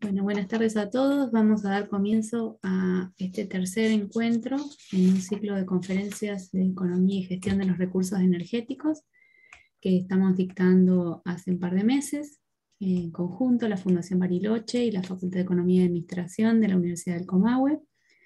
Bueno, buenas tardes a todos. Vamos a dar comienzo a este tercer encuentro en un ciclo de conferencias de economía y gestión de los recursos energéticos que estamos dictando hace un par de meses en conjunto la Fundación Bariloche y la Facultad de Economía y Administración de la Universidad del Comahue.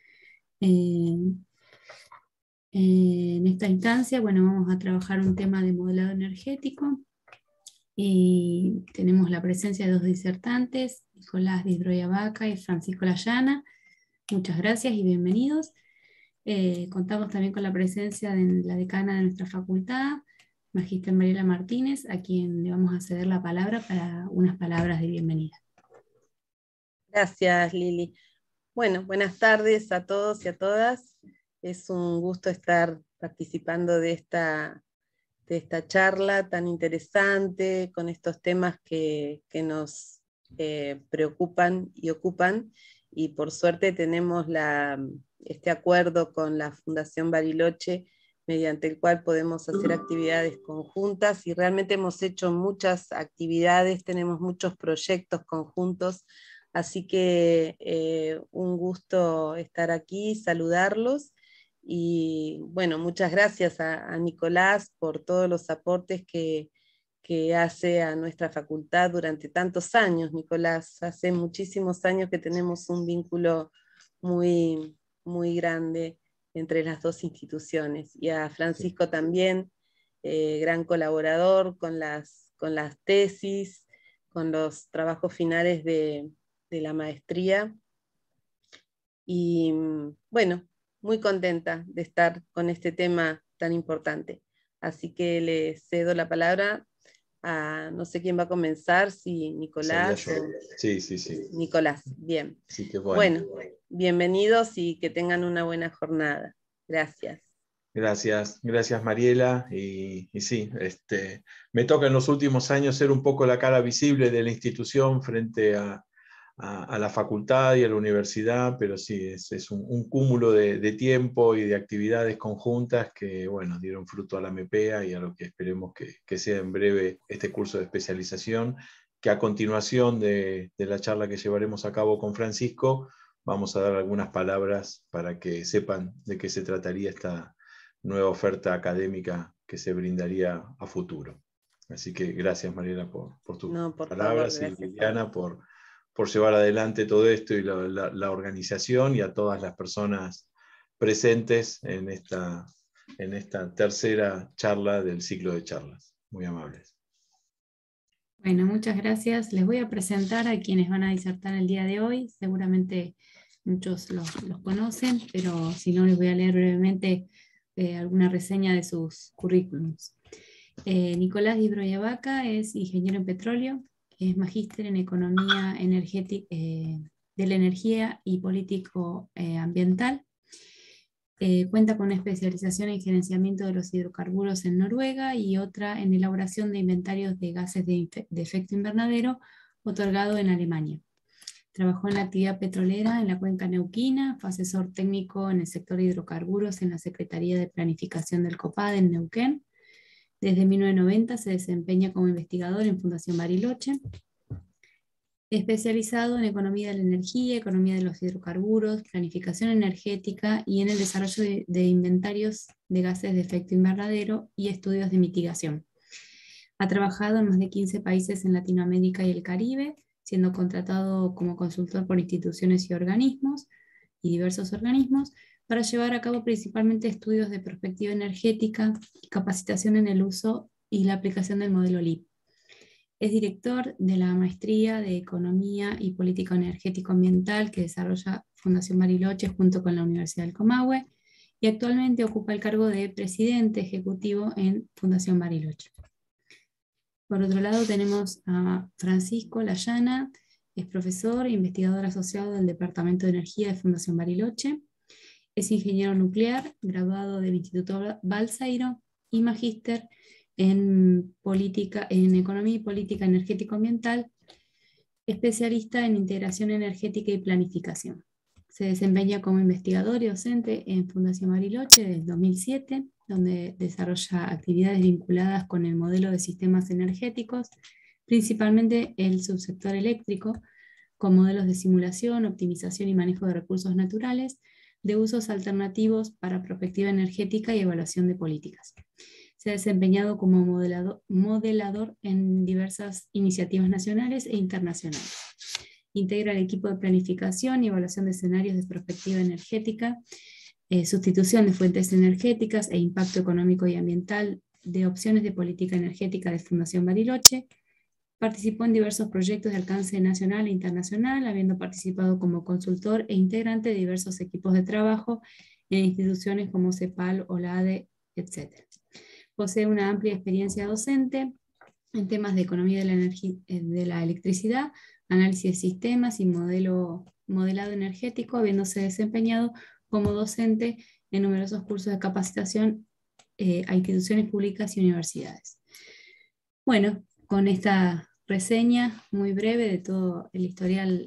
En esta instancia, bueno, vamos a trabajar un tema de modelado energético. Y tenemos la presencia de dos disertantes, Nicolás Disbroya-Vaca y Francisco Layana. Muchas gracias y bienvenidos. Contamos también con la presencia de la decana de nuestra facultad, Magíster Mariela Martínez, a quien le vamos a ceder la palabra para unas palabras de bienvenida. Gracias, Lili. Bueno, buenas tardes a todos y a todas. Es un gusto estar participando de esta charla tan interesante, con estos temas que nos preocupan y ocupan, y por suerte tenemos este acuerdo con la Fundación Bariloche, mediante el cual podemos hacer actividades conjuntas, y realmente hemos hecho muchas actividades, tenemos muchos proyectos conjuntos, así que un gusto estar aquí, saludarlos. Y bueno, muchas gracias a Nicolás por todos los aportes que hace a nuestra facultad durante tantos años. Nicolás, hace muchísimos años que tenemos un vínculo muy, muy grande entre las dos instituciones. Y a Francisco también, gran colaborador con las tesis, con los trabajos finales de la maestría. Y bueno, muy contenta de estar con este tema tan importante. Así que le cedo la palabra a, no sé quién va a comenzar, si Nicolás o... Sí. Nicolás, bien. Así que bueno, bienvenidos y que tengan una buena jornada. Gracias. Gracias Mariela. Y sí, me toca en los últimos años ser un poco la cara visible de la institución frente a la facultad y a la universidad, pero sí, es un cúmulo de tiempo y de actividades conjuntas que, bueno, dieron fruto a la MEPEA y a lo que esperemos que sea en breve este curso de especialización, que a continuación de la charla que llevaremos a cabo con Francisco, vamos a dar algunas palabras para que sepan de qué se trataría esta nueva oferta académica que se brindaría a futuro. Así que gracias, Mariela, por tus palabras, favor, y Liliana por llevar adelante todo esto y la organización, y a todas las personas presentes en esta tercera charla del ciclo de charlas. Muy amables. Bueno, muchas gracias. Les voy a presentar a quienes van a disertar el día de hoy. Seguramente muchos los conocen, pero si no, les voy a leer brevemente alguna reseña de sus currículums. Nicolás Disbroya-Vaca es ingeniero en petróleo, es magíster en economía energética, de la energía y político ambiental. Cuenta con una especialización en gerenciamiento de los hidrocarburos en Noruega y otra en elaboración de inventarios de gases de efecto invernadero, otorgado en Alemania. Trabajó en la actividad petrolera en la cuenca neuquina, fue asesor técnico en el sector de hidrocarburos en la Secretaría de Planificación del COPAD en Neuquén. Desde 1990 se desempeña como investigador en Fundación Bariloche, especializado en economía de la energía, economía de los hidrocarburos, planificación energética y en el desarrollo de inventarios de gases de efecto invernadero y estudios de mitigación. Ha trabajado en más de 15 países en Latinoamérica y el Caribe, siendo contratado como consultor por instituciones y organismos, y diversos organismos, para llevar a cabo principalmente estudios de perspectiva energética y capacitación en el uso y la aplicación del modelo LEAP. Es director de la Maestría de Economía y Política Energético-Ambiental que desarrolla Fundación Bariloche junto con la Universidad del Comahue, y actualmente ocupa el cargo de presidente ejecutivo en Fundación Bariloche. Por otro lado tenemos a Francisco Layana, es profesor e investigador asociado del Departamento de Energía de Fundación Bariloche. Es ingeniero nuclear, graduado del Instituto Balseiro y magíster en Economía y Política Energético-Ambiental, especialista en integración energética y planificación. Se desempeña como investigador y docente en Fundación Bariloche desde 2007, donde desarrolla actividades vinculadas con el modelo de sistemas energéticos, principalmente el subsector eléctrico, con modelos de simulación, optimización y manejo de recursos naturales, de usos alternativos para perspectiva energética y evaluación de políticas. Se ha desempeñado como modelador en diversas iniciativas nacionales e internacionales. Integra el equipo de planificación y evaluación de escenarios de perspectiva energética, sustitución de fuentes energéticas e impacto económico y ambiental de opciones de política energética de Fundación Bariloche. Participó en diversos proyectos de alcance nacional e internacional, habiendo participado como consultor e integrante de diversos equipos de trabajo en instituciones como CEPAL, OLADE, etc. Posee una amplia experiencia docente en temas de economía de la electricidad, análisis de sistemas y modelado energético, habiéndose desempeñado como docente en numerosos cursos de capacitación a instituciones públicas y universidades. Bueno, con esta reseña muy breve de todo el historial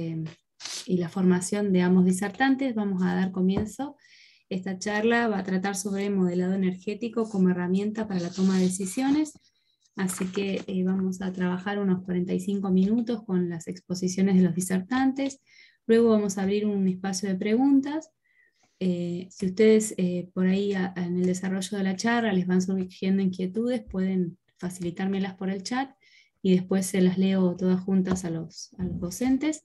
y la formación de ambos disertantes, vamos a dar comienzo. Esta charla va a tratar sobre modelado energético como herramienta para la toma de decisiones, así que vamos a trabajar unos 45 minutos con las exposiciones de los disertantes, luego vamos a abrir un espacio de preguntas. Si ustedes por ahí en el desarrollo de la charla les van surgiendo inquietudes, pueden facilitármelas por el chat y después se las leo todas juntas a los docentes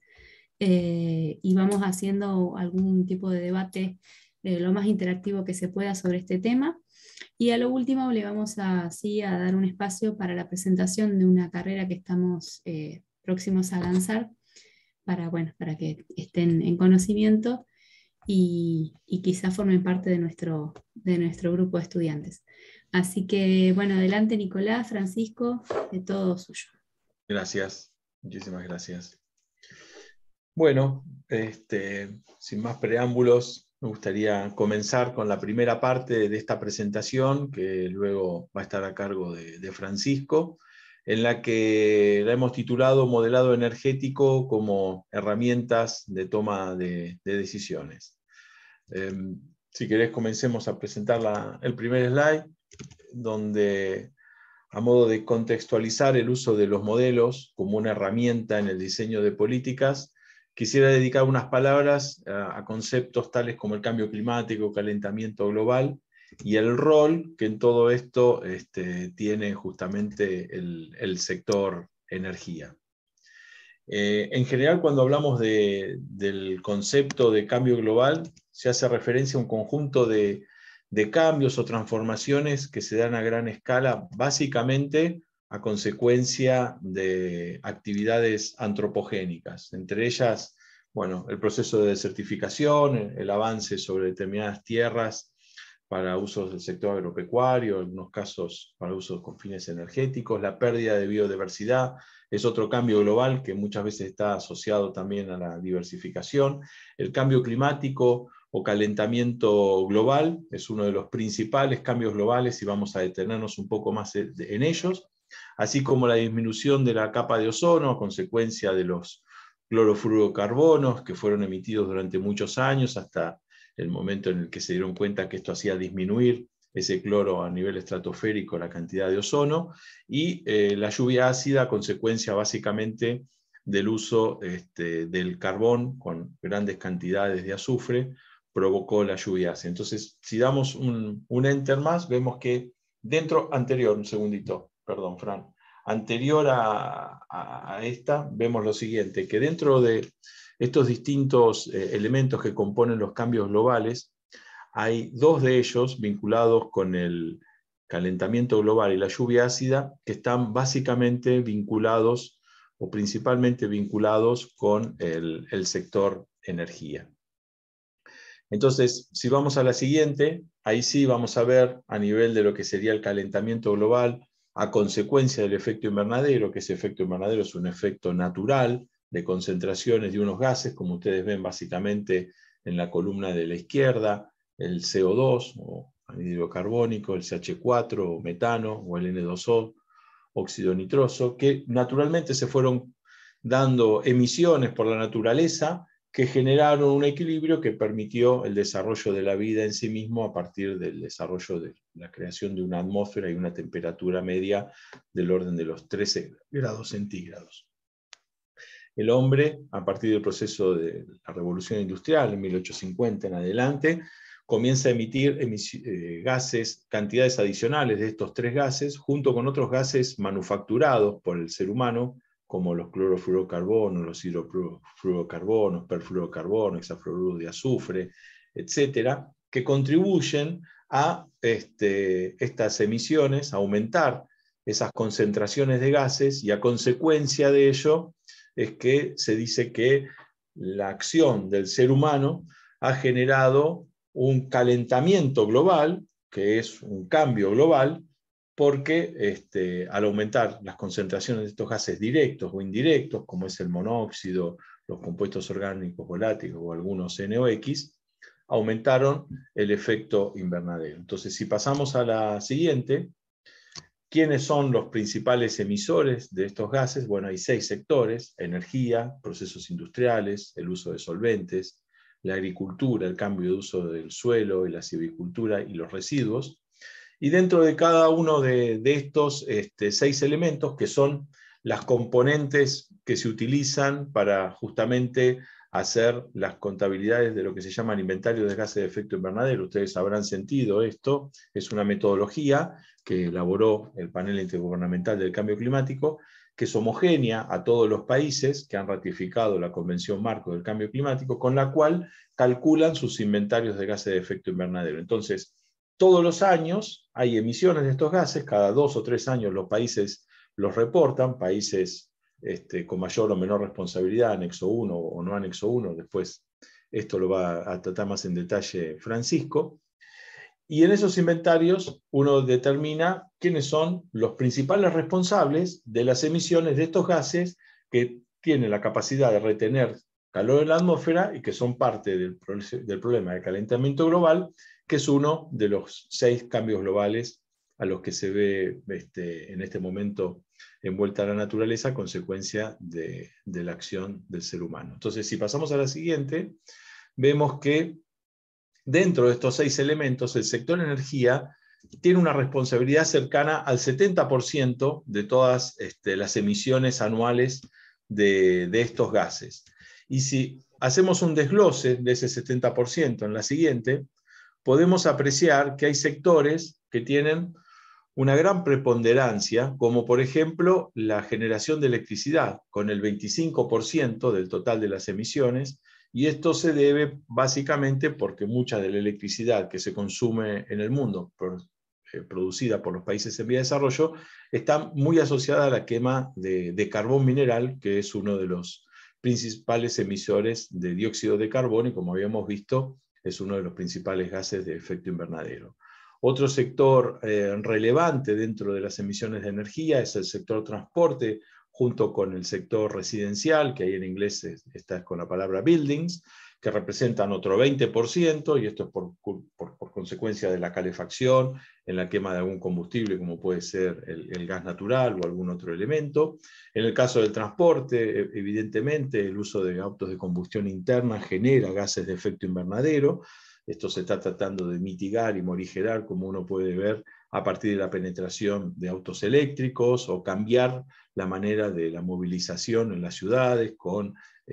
y vamos haciendo algún tipo de debate lo más interactivo que se pueda sobre este tema. Y a lo último le vamos a dar un espacio para la presentación de una carrera que estamos próximos a lanzar para que estén en conocimiento y quizá formen parte de nuestro grupo de estudiantes. Así que, bueno, adelante Nicolás, Francisco, de todo suyo. Gracias, muchísimas gracias. Bueno, sin más preámbulos, me gustaría comenzar con la primera parte de esta presentación, que luego va a estar a cargo de Francisco, en la que la hemos titulado Modelado energético como herramientas de toma de decisiones. Si querés, comencemos a presentar el primer slide, donde, a modo de contextualizar el uso de los modelos como una herramienta en el diseño de políticas, quisiera dedicar unas palabras a conceptos tales como el cambio climático, calentamiento global, y el rol que en todo esto tiene justamente el sector energía. En general, cuando hablamos del concepto de cambio global, se hace referencia a un conjunto de cambios o transformaciones que se dan a gran escala, básicamente a consecuencia de actividades antropogénicas, entre ellas, bueno, el proceso de desertificación, el avance sobre determinadas tierras para usos del sector agropecuario, en algunos casos para usos con fines energéticos, la pérdida de biodiversidad es otro cambio global que muchas veces está asociado también a la diversificación. El cambio climático o calentamiento global es uno de los principales cambios globales y vamos a detenernos un poco más en ellos, así como la disminución de la capa de ozono a consecuencia de los clorofluorocarbonos que fueron emitidos durante muchos años hasta el momento en el que se dieron cuenta que esto hacía disminuir ese cloro a nivel estratosférico, la cantidad de ozono, y la lluvia ácida a consecuencia básicamente del uso del carbón con grandes cantidades de azufre, provocó la lluvia ácida. Entonces, si damos un enter más, vemos que anterior, un segundito, perdón, Fran, anterior a esta, vemos lo siguiente, que dentro de estos distintos elementos que componen los cambios globales, hay dos de ellos vinculados con el calentamiento global y la lluvia ácida, que están básicamente vinculados o principalmente vinculados con el sector energía. Entonces, si vamos a la siguiente, ahí sí vamos a ver a nivel de lo que sería el calentamiento global a consecuencia del efecto invernadero, que ese efecto invernadero es un efecto natural de concentraciones de unos gases, como ustedes ven básicamente en la columna de la izquierda, el CO2 o anhídrido carbónico, el CH4 o metano o el N2O, óxido nitroso, que naturalmente se fueron dando emisiones por la naturaleza que generaron un equilibrio que permitió el desarrollo de la vida en sí mismo a partir del desarrollo de la creación de una atmósfera y una temperatura media del orden de los 13 grados centígrados. el hombre, a partir del proceso de la Revolución Industrial, en 1850 en adelante, comienza a emitir gases, cantidades adicionales de estos 3 gases, junto con otros gases manufacturados por el ser humano, como los clorofluorocarbonos, los hidrofluorocarbonos, perfluorocarbonos, hexafluoruro de azufre, etcétera, que contribuyen a estas emisiones, a aumentar esas concentraciones de gases, y a consecuencia de ello es que se dice que la acción del ser humano ha generado un calentamiento global, que es un cambio global, porque al aumentar las concentraciones de estos gases directos o indirectos, como es el monóxido, los compuestos orgánicos volátiles o algunos NOx, aumentaron el efecto invernadero. Entonces, si pasamos a la siguiente, ¿quiénes son los principales emisores de estos gases? Bueno, hay 6 sectores: energía, procesos industriales, el uso de solventes, la agricultura, el cambio de uso del suelo y la silvicultura y los residuos. Y dentro de cada uno de estos 6 elementos, que son las componentes que se utilizan para justamente hacer las contabilidades de lo que se llaman inventarios de gases de efecto invernadero. Ustedes habrán sentido esto, es una metodología que elaboró el Panel Intergubernamental del Cambio Climático, que es homogénea a todos los países que han ratificado la Convención Marco del Cambio Climático, con la cual calculan sus inventarios de gases de efecto invernadero. Entonces, todos los años hay emisiones de estos gases, cada 2 o 3 años los países los reportan, países con mayor o menor responsabilidad, anexo 1 o no anexo 1, después esto lo va a tratar más en detalle Francisco. Y en esos inventarios uno determina quiénes son los principales responsables de las emisiones de estos gases que tienen la capacidad de retener calor en la atmósfera y que son parte del problema de calentamiento global, que es uno de los 6 cambios globales a los que se ve en este momento envuelta la naturaleza a consecuencia de la acción del ser humano. Entonces, si pasamos a la siguiente, vemos que dentro de estos 6 elementos, el sector energía tiene una responsabilidad cercana al 70% de todas las emisiones anuales de estos gases. Y si hacemos un desglose de ese 70% en la siguiente, podemos apreciar que hay sectores que tienen una gran preponderancia, como por ejemplo la generación de electricidad, con el 25% del total de las emisiones, y esto se debe básicamente porque mucha de la electricidad que se consume en el mundo, producida por los países en vía de desarrollo, está muy asociada a la quema de carbón mineral, que es uno de los principales emisores de dióxido de carbono, y como habíamos visto, es uno de los principales gases de efecto invernadero. Otro sector relevante dentro de las emisiones de energía es el sector transporte, junto con el sector residencial, que ahí en inglés está con la palabra buildings, que representan otro 20%, y esto es por consecuencia de la calefacción, en la quema de algún combustible, como puede ser el gas natural o algún otro elemento. En el caso del transporte, evidentemente, el uso de autos de combustión interna genera gases de efecto invernadero. Esto se está tratando de mitigar y morigerar, como uno puede ver, a partir de la penetración de autos eléctricos, o cambiar la manera de la movilización en las ciudades con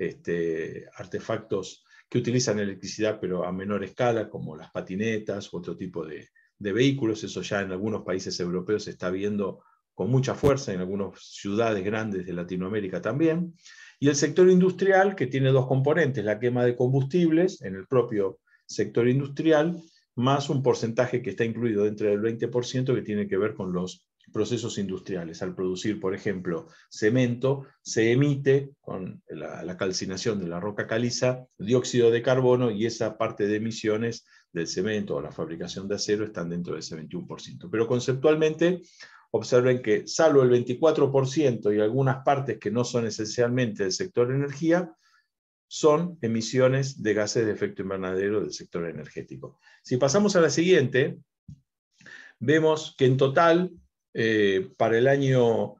artefactos que utilizan electricidad pero a menor escala, como las patinetas u otro tipo de vehículos. Eso ya en algunos países europeos se está viendo con mucha fuerza, en algunas ciudades grandes de Latinoamérica también. Y el sector industrial, que tiene 2 componentes: la quema de combustibles en el propio sector industrial, más un porcentaje que está incluido dentro del 20% que tiene que ver con los procesos industriales. Al producir, por ejemplo, cemento, se emite con la calcinación de la roca caliza dióxido de carbono, y esa parte de emisiones del cemento o la fabricación de acero están dentro de ese 21%. Pero conceptualmente, observen que salvo el 24% y algunas partes que no son esencialmente del sector energía, son emisiones de gases de efecto invernadero del sector energético. Si pasamos a la siguiente, vemos que en total, para el año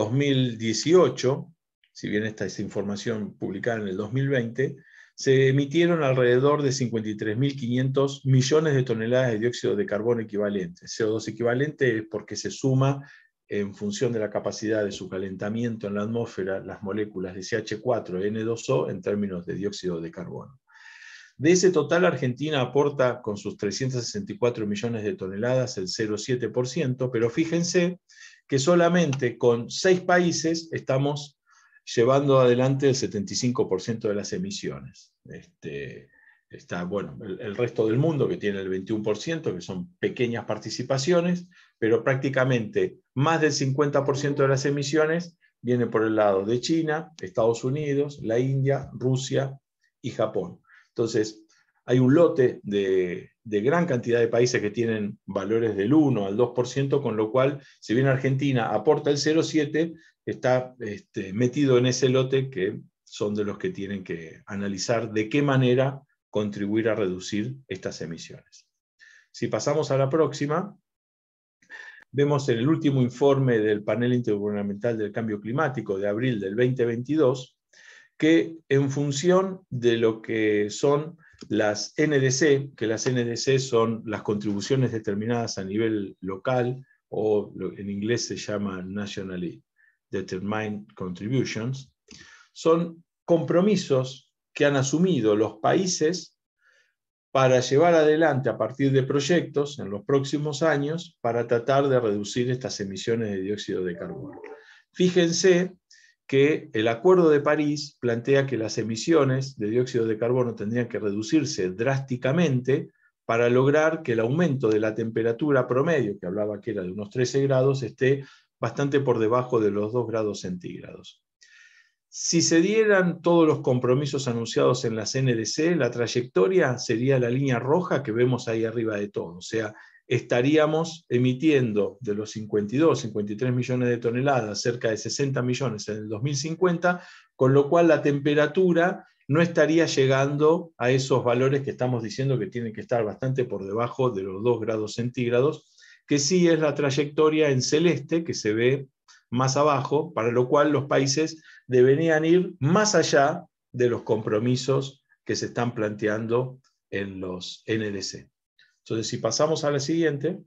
2018, si bien esta es información publicada en el 2020, se emitieron alrededor de 53.500 millones de toneladas de dióxido de carbono equivalente. CO2 equivalente es porque se suma en función de la capacidad de su calentamiento en la atmósfera, las moléculas de CH4 y N2O en términos de dióxido de carbono. De ese total, Argentina aporta con sus 364 millones de toneladas el 0,7%, pero fíjense que solamente con 6 países estamos llevando adelante el 75% de las emisiones. Está, bueno, el resto del mundo, que tiene el 21%, que son pequeñas participaciones, pero prácticamente más del 50% de las emisiones viene por el lado de China, Estados Unidos, la India, Rusia y Japón. Entonces, hay un lote de gran cantidad de países que tienen valores del 1 al 2%, con lo cual, si bien Argentina aporta el 0,7%, está metido en ese lote que son de los que tienen que analizar de qué manera contribuir a reducir estas emisiones. Si pasamos a la próxima, vemos en el último informe del Panel Intergubernamental del Cambio Climático de abril del 2022, que en función de lo que son las NDC, que las NDC son las contribuciones determinadas a nivel local, o en inglés se llama Nationally Determined Contributions, son compromisos que han asumido los países para llevar adelante a partir de proyectos en los próximos años para tratar de reducir estas emisiones de dióxido de carbono. Fíjense que el Acuerdo de París plantea que las emisiones de dióxido de carbono tendrían que reducirse drásticamente para lograr que el aumento de la temperatura promedio, que hablaba que era de unos 13 grados, esté bastante por debajo de los 2 grados centígrados. Si se dieran todos los compromisos anunciados en las NDC, la trayectoria sería la línea roja que vemos ahí arriba de todo. O sea, estaríamos emitiendo de los 52, 53 millones de toneladas, cerca de 60 millones en el 2050, con lo cual la temperatura no estaría llegando a esos valores que estamos diciendo que tienen que estar bastante por debajo de los 2 grados centígrados, que sí es la trayectoria en celeste que se ve más abajo, para lo cual los países deberían ir más allá de los compromisos que se están planteando en los NDC. Entonces, si pasamos a la siguiente,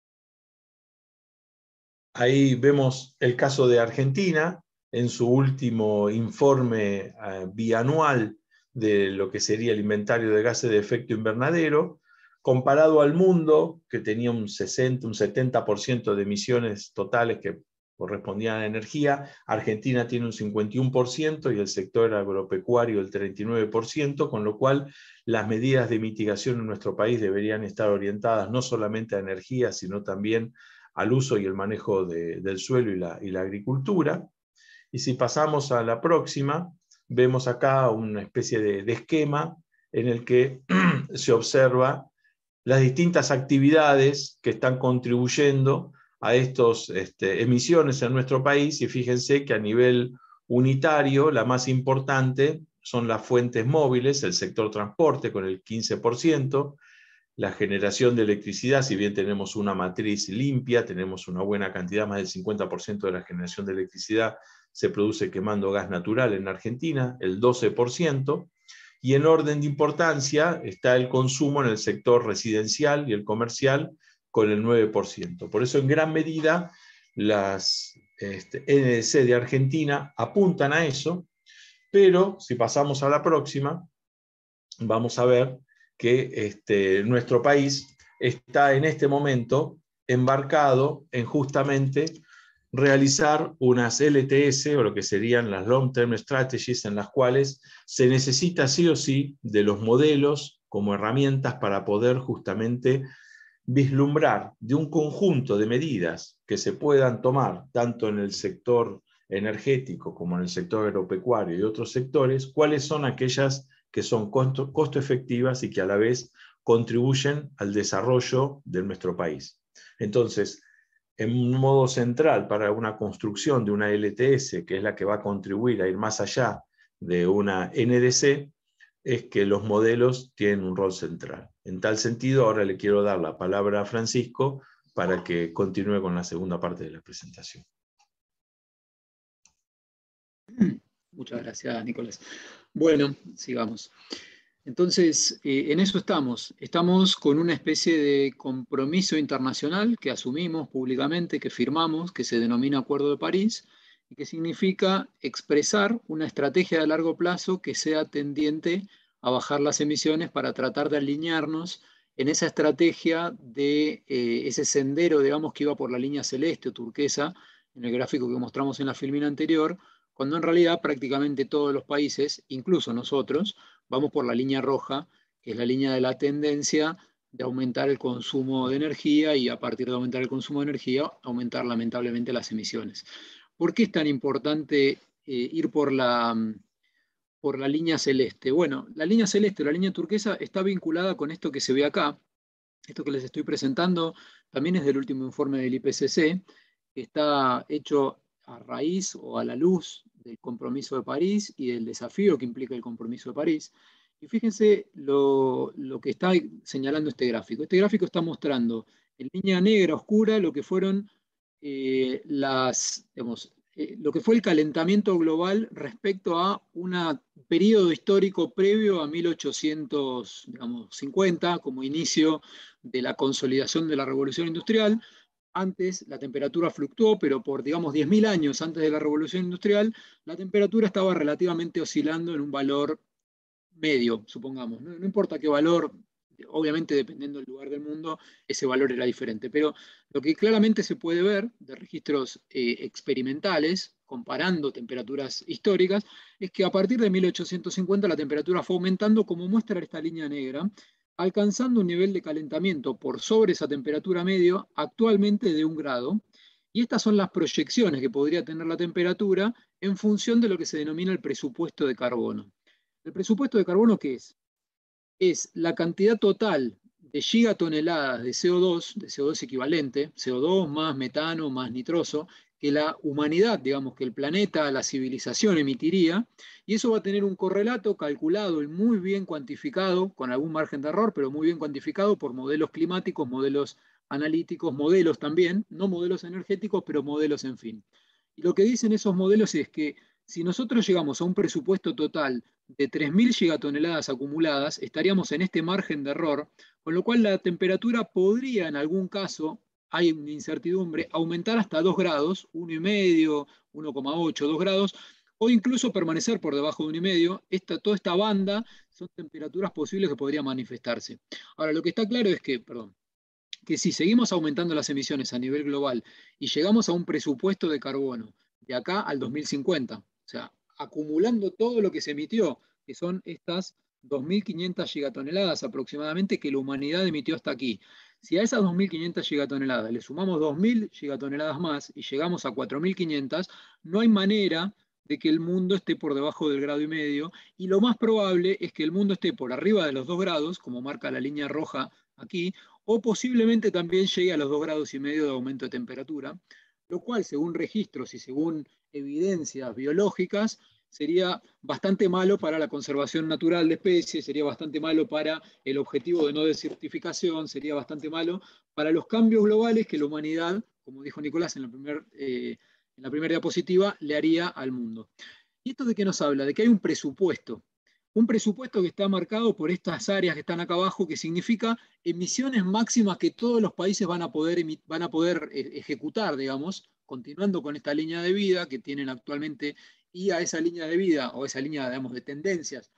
ahí vemos el caso de Argentina, en su último informe bianual de lo que sería el inventario de gases de efecto invernadero, comparado al mundo, que tenía un 60, un 70% de emisiones totales que correspondían a energía. Argentina tiene un 51% y el sector agropecuario el 39%, con lo cual las medidas de mitigación en nuestro país deberían estar orientadas no solamente a energía, sino también al uso y el manejo del suelo y la agricultura. Y si pasamos a la próxima, vemos acá una especie de esquema en el que se observa las distintas actividades que están contribuyendo a estas emisiones en nuestro país, y fíjense que a nivel unitario la más importante son las fuentes móviles, el sector transporte con el 15%, la generación de electricidad, si bien tenemos una matriz limpia, tenemos una buena cantidad, más del 50% de la generación de electricidad se produce quemando gas natural en Argentina, el 12%, y en orden de importancia está el consumo en el sector residencial y el comercial con el 9%. Por eso, en gran medida, las NDC de Argentina apuntan a eso, pero si pasamos a la próxima, vamos a ver que nuestro país está en este momento embarcado en justamente realizar unas LTS, o lo que serían las Long Term Strategies, en las cuales se necesita sí o sí de los modelos como herramientas para poder justamente vislumbrar de un conjunto de medidas que se puedan tomar tanto en el sector energético como en el sector agropecuario y otros sectores, cuáles son aquellas que son costo efectivas y que a la vez contribuyen al desarrollo de nuestro país. Entonces, en un modo central para una construcción de una LTS, que es la que va a contribuir a ir más allá de una NDC, es que los modelos tienen un rol central. En tal sentido, ahora le quiero dar la palabra a Francisco para que continúe con la segunda parte de la presentación. Muchas gracias, Nicolás. Bueno, sigamos. Entonces, en eso estamos. Estamos con una especie de compromiso internacional que asumimos públicamente, que firmamos, que se denomina Acuerdo de París, y que significa expresar una estrategia de largo plazo que sea tendiente a bajar las emisiones para tratar de alinearnos en esa estrategia de ese sendero, digamos, que iba por la línea celeste o turquesa, en el gráfico que mostramos en la filmina anterior, cuando en realidad prácticamente todos los países, incluso nosotros, vamos por la línea roja, que es la línea de la tendencia de aumentar el consumo de energía y a partir de aumentar el consumo de energía, aumentar lamentablemente las emisiones. ¿Por qué es tan importante ir por la línea celeste? Bueno, la línea celeste, la línea turquesa, está vinculada con esto que se ve acá. Esto que les estoy presentando también es del último informe del IPCC, que está hecho a raíz o a la luz del compromiso de París y del desafío que implica el compromiso de París. Y fíjense lo que está señalando este gráfico. Este gráfico está mostrando en línea negra oscura lo que fueron lo que fue el calentamiento global respecto a un periodo histórico previo a 1850, como inicio de la consolidación de la revolución industrial. Antes la temperatura fluctuó, pero por, digamos, 10.000 años antes de la revolución industrial, la temperatura estaba relativamente oscilando en un valor medio, supongamos. No importa qué valor, obviamente dependiendo del lugar del mundo, ese valor era diferente. Pero lo que claramente se puede ver de registros experimentales, comparando temperaturas históricas, es que a partir de 1850 la temperatura fue aumentando, como muestra esta línea negra, alcanzando un nivel de calentamiento por sobre esa temperatura medio actualmente de 1 grado. Y estas son las proyecciones que podría tener la temperatura en función de lo que se denomina el presupuesto de carbono. ¿El presupuesto de carbono qué es? Es la cantidad total de gigatoneladas de CO2 equivalente, CO2 más metano más nitroso, que la humanidad, digamos, que el planeta, la civilización emitiría, y eso va a tener un correlato calculado y muy bien cuantificado, con algún margen de error, pero muy bien cuantificado por modelos climáticos, modelos analíticos, modelos también, no modelos energéticos, pero modelos en fin. Y lo que dicen esos modelos es que si nosotros llegamos a un presupuesto total de 3.000 gigatoneladas acumuladas, estaríamos en este margen de error, con lo cual la temperatura podría en algún caso, hay una incertidumbre, aumentar hasta 2 grados, 1,5, 1,8, 2 grados, o incluso permanecer por debajo de 1,5. Toda esta banda son temperaturas posibles que podrían manifestarse. Ahora, lo que está claro es que si seguimos aumentando las emisiones a nivel global y llegamos a un presupuesto de carbono de acá al 2050, o sea, acumulando todo lo que se emitió, que son estas 2.500 gigatoneladas aproximadamente que la humanidad emitió hasta aquí. Si a esas 2.500 gigatoneladas le sumamos 2.000 gigatoneladas más y llegamos a 4.500, no hay manera de que el mundo esté por debajo del 1,5 grados, y lo más probable es que el mundo esté por arriba de los 2 grados, como marca la línea roja aquí, o posiblemente también llegue a los 2,5 grados de aumento de temperatura, lo cual, según registros y según evidencias biológicas, sería bastante malo para la conservación natural de especies, sería bastante malo para el objetivo de no desertificación, sería bastante malo para los cambios globales que la humanidad, como dijo Nicolás en la primera diapositiva, le haría al mundo. ¿Y esto de qué nos habla? De que hay un presupuesto que está marcado por estas áreas que están acá abajo, que significa emisiones máximas que todos los países van a poder ejecutar, digamos, continuando con esta línea de vida que tienen actualmente, y a esa línea de vida, o esa línea, digamos, de tendencias,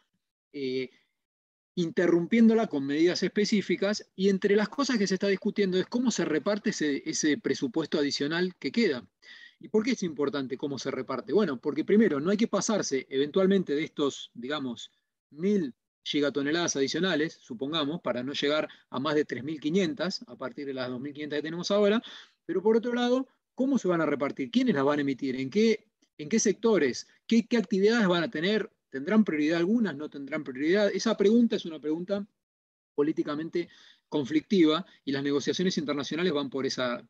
interrumpiéndola con medidas específicas, y entre las cosas que se está discutiendo es cómo se reparte ese presupuesto adicional que queda. ¿Y por qué es importante cómo se reparte? Bueno, porque primero, no hay que pasarse eventualmente de estos, digamos, 1.000 gigatoneladas adicionales, supongamos, para no llegar a más de 3.500 a partir de las 2.500 que tenemos ahora, pero por otro lado, ¿cómo se van a repartir? ¿Quiénes las van a emitir? ¿En qué sectores? ¿Qué actividades van a tener? ¿Tendrán prioridad algunas? ¿No tendrán prioridad? Esa pregunta es una pregunta políticamente conflictiva, y las negociaciones internacionales van por esa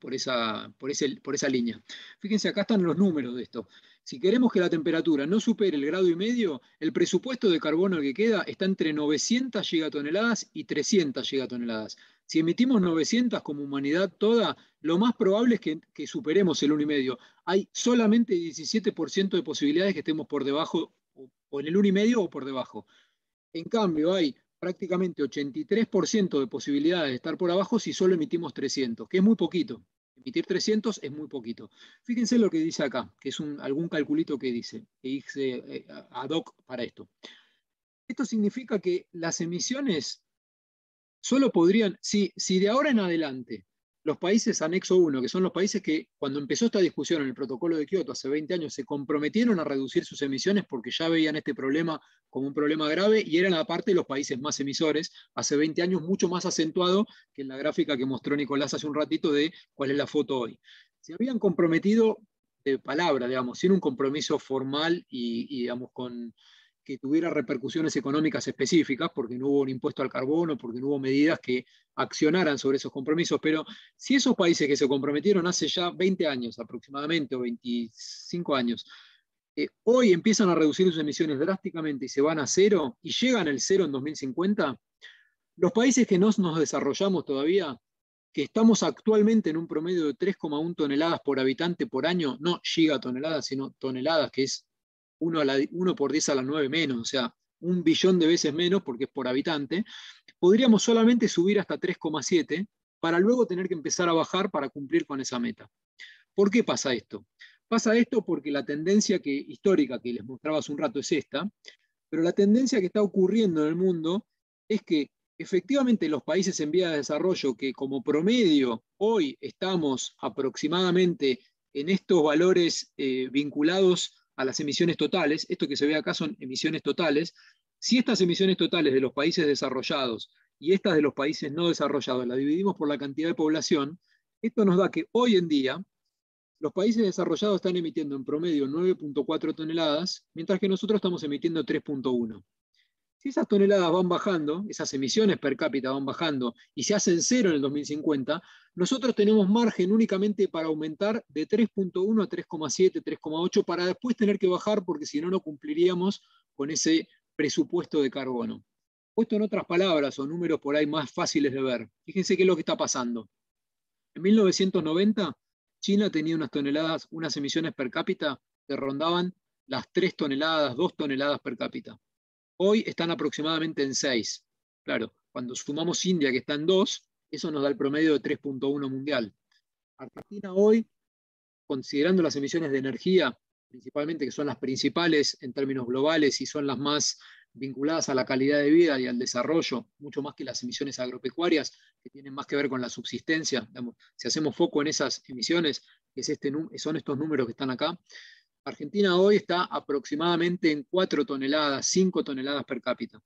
línea. Fíjense, acá están los números de esto. Si queremos que la temperatura no supere el 1,5 grados, el presupuesto de carbono que queda está entre 900 gigatoneladas y 300 gigatoneladas. Si emitimos 900 como humanidad toda, lo más probable es que superemos el 1,5. Hay solamente 17% de posibilidades que estemos por debajo, o en el 1,5 o por debajo. En cambio, hay prácticamente 83% de posibilidades de estar por abajo si solo emitimos 300, que es muy poquito. Emitir 300 es muy poquito. Fíjense lo que dice acá, que es algún calculito que hice ad hoc para esto. Esto significa que las emisiones solo podrían, si de ahora en adelante los países anexo 1, que son los países que cuando empezó esta discusión en el protocolo de Kioto hace 20 años se comprometieron a reducir sus emisiones porque ya veían este problema como un problema grave y eran aparte los países más emisores, hace 20 años mucho más acentuado que en la gráfica que mostró Nicolás hace un ratito de cuál es la foto hoy. Se habían comprometido de palabra, digamos, sin un compromiso formal y digamos, que tuviera repercusiones económicas específicas, porque no hubo un impuesto al carbono, porque no hubo medidas que accionaran sobre esos compromisos, pero si esos países que se comprometieron hace ya 20 años aproximadamente, o 25 años, hoy empiezan a reducir sus emisiones drásticamente y se van a cero, y llegan al cero en 2050, los países que no nos desarrollamos todavía, que estamos actualmente en un promedio de 3,1 toneladas por habitante por año, no gigatoneladas, sino toneladas, que es 1 por 10 a la 9 menos, o sea, 1 billón de veces menos porque es por habitante, podríamos solamente subir hasta 3,7 para luego tener que empezar a bajar para cumplir con esa meta. ¿Por qué pasa esto? Pasa esto porque la tendencia histórica que les mostraba hace un rato es esta, pero la tendencia que está ocurriendo en el mundo es que efectivamente los países en vía de desarrollo, que como promedio hoy estamos aproximadamente en estos valores vinculados a las emisiones totales, esto que se ve acá son emisiones totales, si estas emisiones totales de los países desarrollados y estas de los países no desarrollados las dividimos por la cantidad de población, esto nos da que hoy en día los países desarrollados están emitiendo en promedio 9,4 toneladas, mientras que nosotros estamos emitiendo 3,1. Si esas toneladas van bajando, esas emisiones per cápita van bajando y se hacen cero en el 2050, nosotros tenemos margen únicamente para aumentar de 3,1 a 3,7, 3,8 para después tener que bajar porque si no, no cumpliríamos con ese presupuesto de carbono. Puesto en otras palabras o números por ahí más fáciles de ver, fíjense qué es lo que está pasando. En 1990, China tenía unas emisiones per cápita que rondaban las 3 toneladas, 2 toneladas per cápita. Hoy están aproximadamente en 6. Claro, cuando sumamos India, que está en 2, eso nos da el promedio de 3,1 mundial. Argentina hoy, considerando las emisiones de energía, principalmente que son las principales en términos globales y son las más vinculadas a la calidad de vida y al desarrollo, mucho más que las emisiones agropecuarias, que tienen más que ver con la subsistencia. Digamos, si hacemos foco en esas emisiones, que son estos números que están acá, Argentina hoy está aproximadamente en 4 toneladas, 5 toneladas per cápita.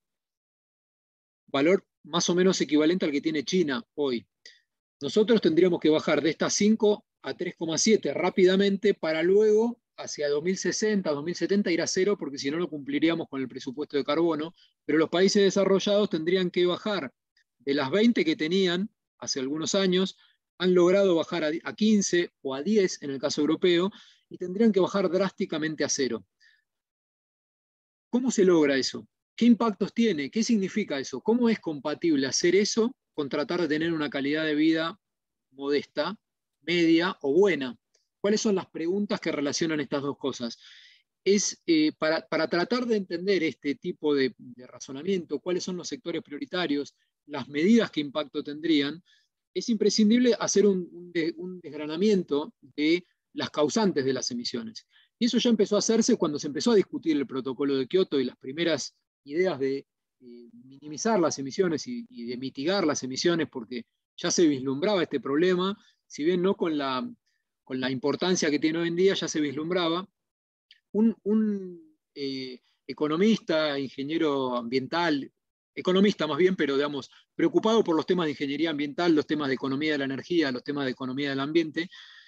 Valor más o menos equivalente al que tiene China hoy. Nosotros tendríamos que bajar de estas 5 a 3,7 rápidamente para luego, hacia 2060, 2070, ir a cero, porque si no, no cumpliríamos con el presupuesto de carbono. Pero los países desarrollados tendrían que bajar de las 20 que tenían hace algunos años, han logrado bajar a 15 o a 10 en el caso europeo, y tendrían que bajar drásticamente a cero. ¿Cómo se logra eso? ¿Qué impactos tiene? ¿Qué significa eso? ¿Cómo es compatible hacer eso con tratar de tener una calidad de vida modesta, media o buena? ¿Cuáles son las preguntas que relacionan estas dos cosas? Para tratar de entender este tipo de razonamiento, cuáles son los sectores prioritarios, las medidas que impacto tendrían, es imprescindible hacer un desgranamiento de las causantes de las emisiones. Y eso ya empezó a hacerse cuando se empezó a discutir el protocolo de Kioto y las primeras ideas de minimizar las emisiones y de mitigar las emisiones, porque ya se vislumbraba este problema, si bien no con la importancia que tiene hoy en día, ya se vislumbraba. Un economista, ingeniero ambiental, economista más bien, pero digamos, preocupado por los temas de ingeniería ambiental, los temas de economía de la energía, los temas de economía del ambiente,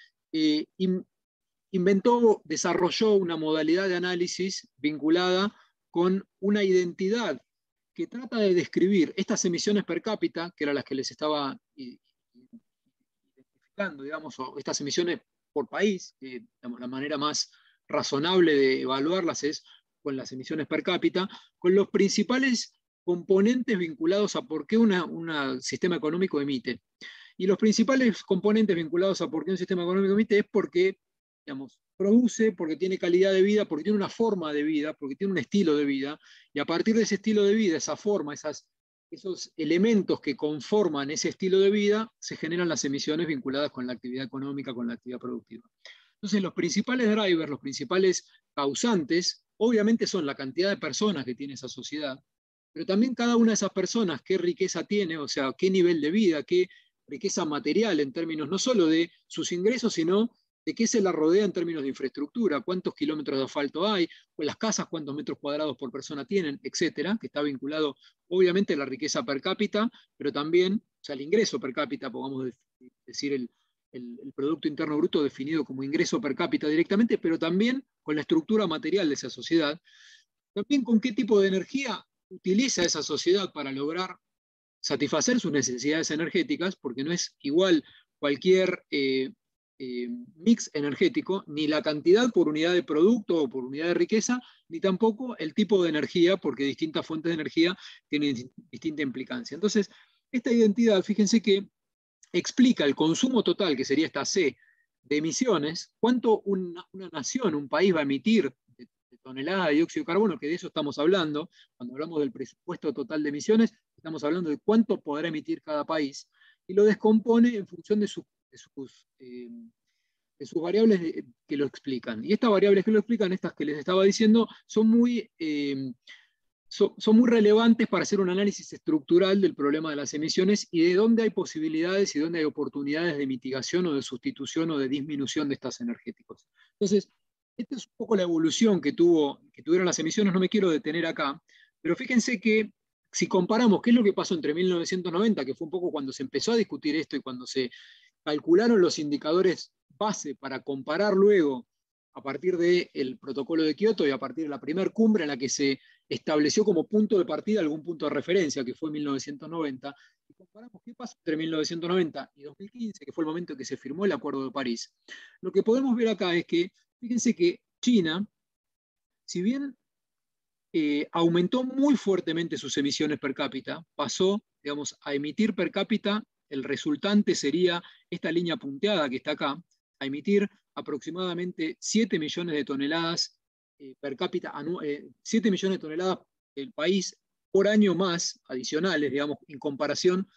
desarrolló una modalidad de análisis vinculada con una identidad que trata de describir estas emisiones per cápita, que eran las que les estaba identificando, digamos, o estas emisiones por país, que digamos, la manera más razonable de evaluarlas es con las emisiones per cápita, con los principales componentes vinculados a por qué un sistema económico emite. Y los principales componentes vinculados a por qué un sistema económico emite es porque, digamos, produce, porque tiene calidad de vida, porque tiene una forma de vida, porque tiene un estilo de vida, y a partir de ese estilo de vida, esa forma, esas esos elementos que conforman ese estilo de vida, se generan las emisiones vinculadas con la actividad económica, con la actividad productiva. Entonces, los principales drivers, los principales causantes, obviamente son la cantidad de personas que tiene esa sociedad, pero también cada una de esas personas, qué riqueza tiene, o sea, qué nivel de vida, qué riqueza material en términos no solo de sus ingresos, sino de qué se la rodea en términos de infraestructura, cuántos kilómetros de asfalto hay, o las casas, cuántos metros cuadrados por persona tienen, etcétera, que está vinculado obviamente a la riqueza per cápita, pero también, o sea, el ingreso per cápita, podemos decir el Producto Interno Bruto definido como ingreso per cápita directamente, pero también con la estructura material de esa sociedad, también con qué tipo de energía utiliza esa sociedad para lograr satisfacer sus necesidades energéticas, porque no es igual cualquier mix energético, ni la cantidad por unidad de producto o por unidad de riqueza, ni tampoco el tipo de energía, porque distintas fuentes de energía tienen distinta implicancia. Entonces, esta identidad, fíjense que explica el consumo total, que sería esta C, de emisiones, cuánto una nación, un país va a emitir de toneladas de dióxido de carbono, que de eso estamos hablando, cuando hablamos del presupuesto total de emisiones, estamos hablando de cuánto podrá emitir cada país, y lo descompone en función de sus variables que lo explican. Y estas variables que lo explican, estas que les estaba diciendo, son muy relevantes para hacer un análisis estructural del problema de las emisiones y de dónde hay posibilidades y dónde hay oportunidades de mitigación o de sustitución o de disminución de estos energéticos. Entonces, esta es un poco la evolución que tuvieron las emisiones, no me quiero detener acá, pero fíjense que si comparamos qué es lo que pasó entre 1990, que fue un poco cuando se empezó a discutir esto y cuando se calcularon los indicadores base para comparar luego a partir del protocolo de Kioto y a partir de la primera cumbre en la que se estableció como punto de partida algún punto de referencia, que fue 1990, y comparamos qué pasó entre 1990 y 2015, que fue el momento en que se firmó el Acuerdo de París. Lo que podemos ver acá es que, fíjense que China, si bien aumentó muy fuertemente sus emisiones per cápita, pasó, digamos, a emitir per cápita, el resultante sería esta línea punteada que está acá, a emitir aproximadamente 7 millones de toneladas per cápita, 7 millones de toneladas el país por año más adicionales, digamos, en comparación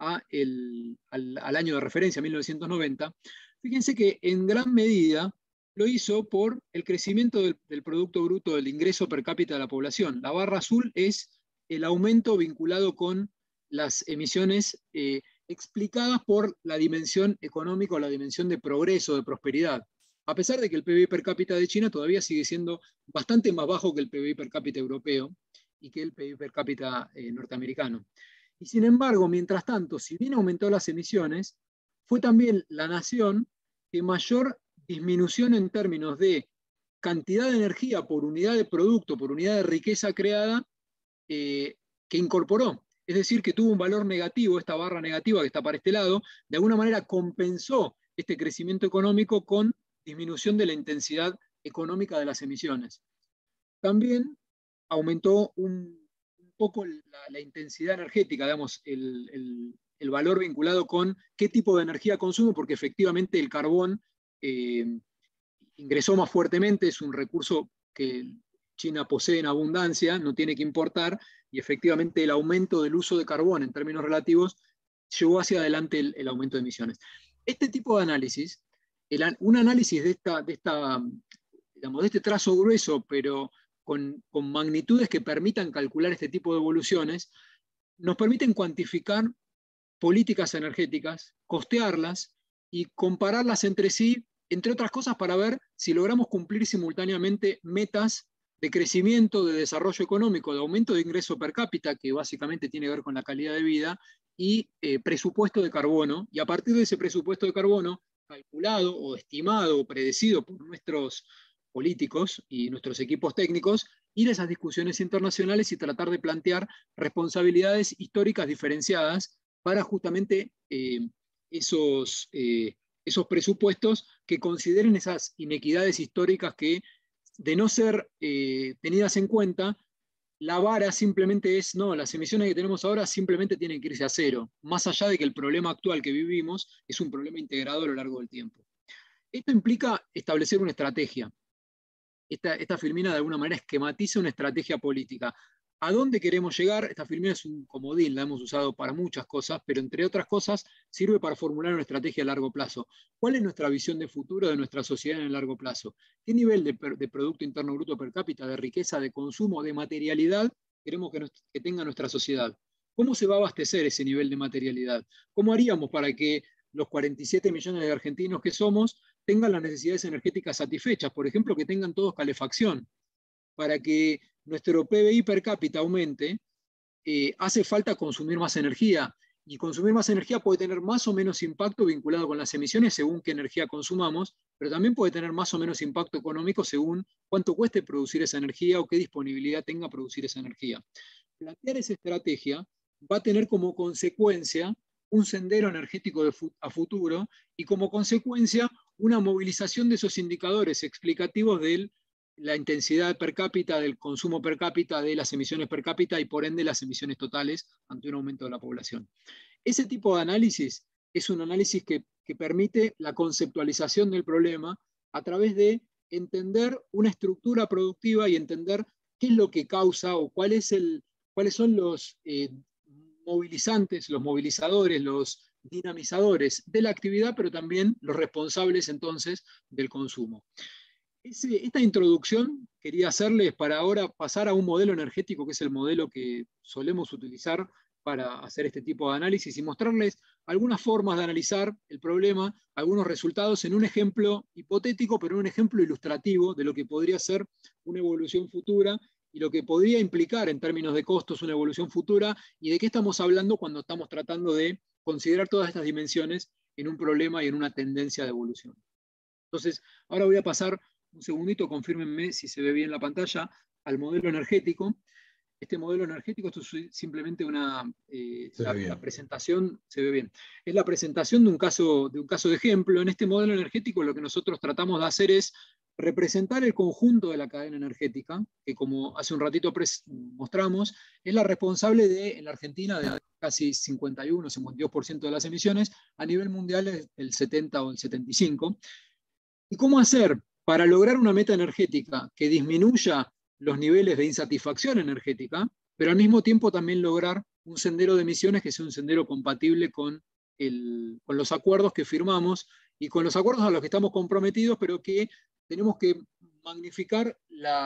al año de referencia, 1990. Fíjense que en gran medida lo hizo por el crecimiento del Producto Bruto, del ingreso per cápita de la población. La barra azul es el aumento vinculado con las emisiones explicadas por la dimensión económica o la dimensión de progreso, de prosperidad. A pesar de que el PBI per cápita de China todavía sigue siendo bastante más bajo que el PBI per cápita europeo y que el PBI per cápita norteamericano. Y sin embargo, mientras tanto, si bien aumentó las emisiones, fue también la nación que mayor disminución en términos de cantidad de energía por unidad de producto, por unidad de riqueza creada, que incorporó. Es decir, que tuvo un valor negativo, esta barra negativa que está para este lado, de alguna manera compensó este crecimiento económico con disminución de la intensidad económica de las emisiones. También aumentó un poco la intensidad energética, digamos, el valor vinculado con qué tipo de energía consumo, porque efectivamente el carbón ingresó más fuertemente, es un recurso que China posee en abundancia, no tiene que importar, y efectivamente el aumento del uso de carbón en términos relativos llevó hacia adelante el aumento de emisiones. Este tipo de análisis, un análisis de este trazo grueso, pero con magnitudes que permitan calcular este tipo de evoluciones, nos permiten cuantificar políticas energéticas, costearlas y compararlas entre sí, entre otras cosas, para ver si logramos cumplir simultáneamente metas de crecimiento, de desarrollo económico, de aumento de ingreso per cápita, que básicamente tiene que ver con la calidad de vida, y presupuesto de carbono. Y a partir de ese presupuesto de carbono, calculado o estimado o predecido por nuestros políticos y nuestros equipos técnicos, ir a esas discusiones internacionales y tratar de plantear responsabilidades históricas diferenciadas para justamente esos presupuestos que consideren esas inequidades históricas que, de no ser tenidas en cuenta, la vara simplemente es, no, las emisiones que tenemos ahora simplemente tienen que irse a cero, más allá de que el problema actual que vivimos es un problema integrado a lo largo del tiempo. Esto implica establecer una estrategia. Esta filmina de alguna manera esquematiza una estrategia política. ¿A dónde queremos llegar? Esta filmina es un comodín, la hemos usado para muchas cosas, pero entre otras cosas sirve para formular una estrategia a largo plazo. ¿Cuál es nuestra visión de futuro de nuestra sociedad en el largo plazo? ¿Qué nivel de Producto Interno Bruto per cápita, de riqueza, de consumo, de materialidad queremos que tenga nuestra sociedad? ¿Cómo se va a abastecer ese nivel de materialidad? ¿Cómo haríamos para que los 47 millones de argentinos que somos tengan las necesidades energéticas satisfechas? Por ejemplo, que tengan todos calefacción. Para que nuestro PBI per cápita aumente, hace falta consumir más energía. Y consumir más energía puede tener más o menos impacto vinculado con las emisiones según qué energía consumamos, pero también puede tener más o menos impacto económico según cuánto cueste producir esa energía o qué disponibilidad tenga producir esa energía. Plantear esa estrategia va a tener como consecuencia un sendero energético a futuro y como consecuencia una movilización de esos indicadores explicativos de la intensidad per cápita, del consumo per cápita, de las emisiones per cápita y por ende las emisiones totales ante un aumento de la población. Ese tipo de análisis es un análisis que permite la conceptualización del problema a través de entender una estructura productiva y entender qué es lo que causa o cuáles son los movilizantes, los movilizadores, los dinamizadores de la actividad, pero también los responsables entonces del consumo. Esta introducción quería hacerles para ahora pasar a un modelo energético que es el modelo que solemos utilizar para hacer este tipo de análisis y mostrarles algunas formas de analizar el problema, algunos resultados en un ejemplo hipotético, pero un ejemplo ilustrativo de lo que podría ser una evolución futura y lo que podría implicar en términos de costos una evolución futura y de qué estamos hablando cuando estamos tratando de considerar todas estas dimensiones en un problema y en una tendencia de evolución. Entonces, ahora voy a pasar un segundito, confírmenme si se ve bien la pantalla, al modelo energético. Este modelo energético, esto es simplemente la presentación, se ve bien. Es la presentación de un caso de ejemplo. En este modelo energético lo que nosotros tratamos de hacer es representar el conjunto de la cadena energética, que como hace un ratito mostramos, es la responsable en la Argentina de casi 51-52% de las emisiones, a nivel mundial es el 70 o el 75%. ¿Y cómo hacer para lograr una meta energética que disminuya los niveles de insatisfacción energética, pero al mismo tiempo también lograr un sendero de emisiones que sea un sendero compatible con los acuerdos que firmamos y con los acuerdos a los que estamos comprometidos, pero que tenemos que magnificar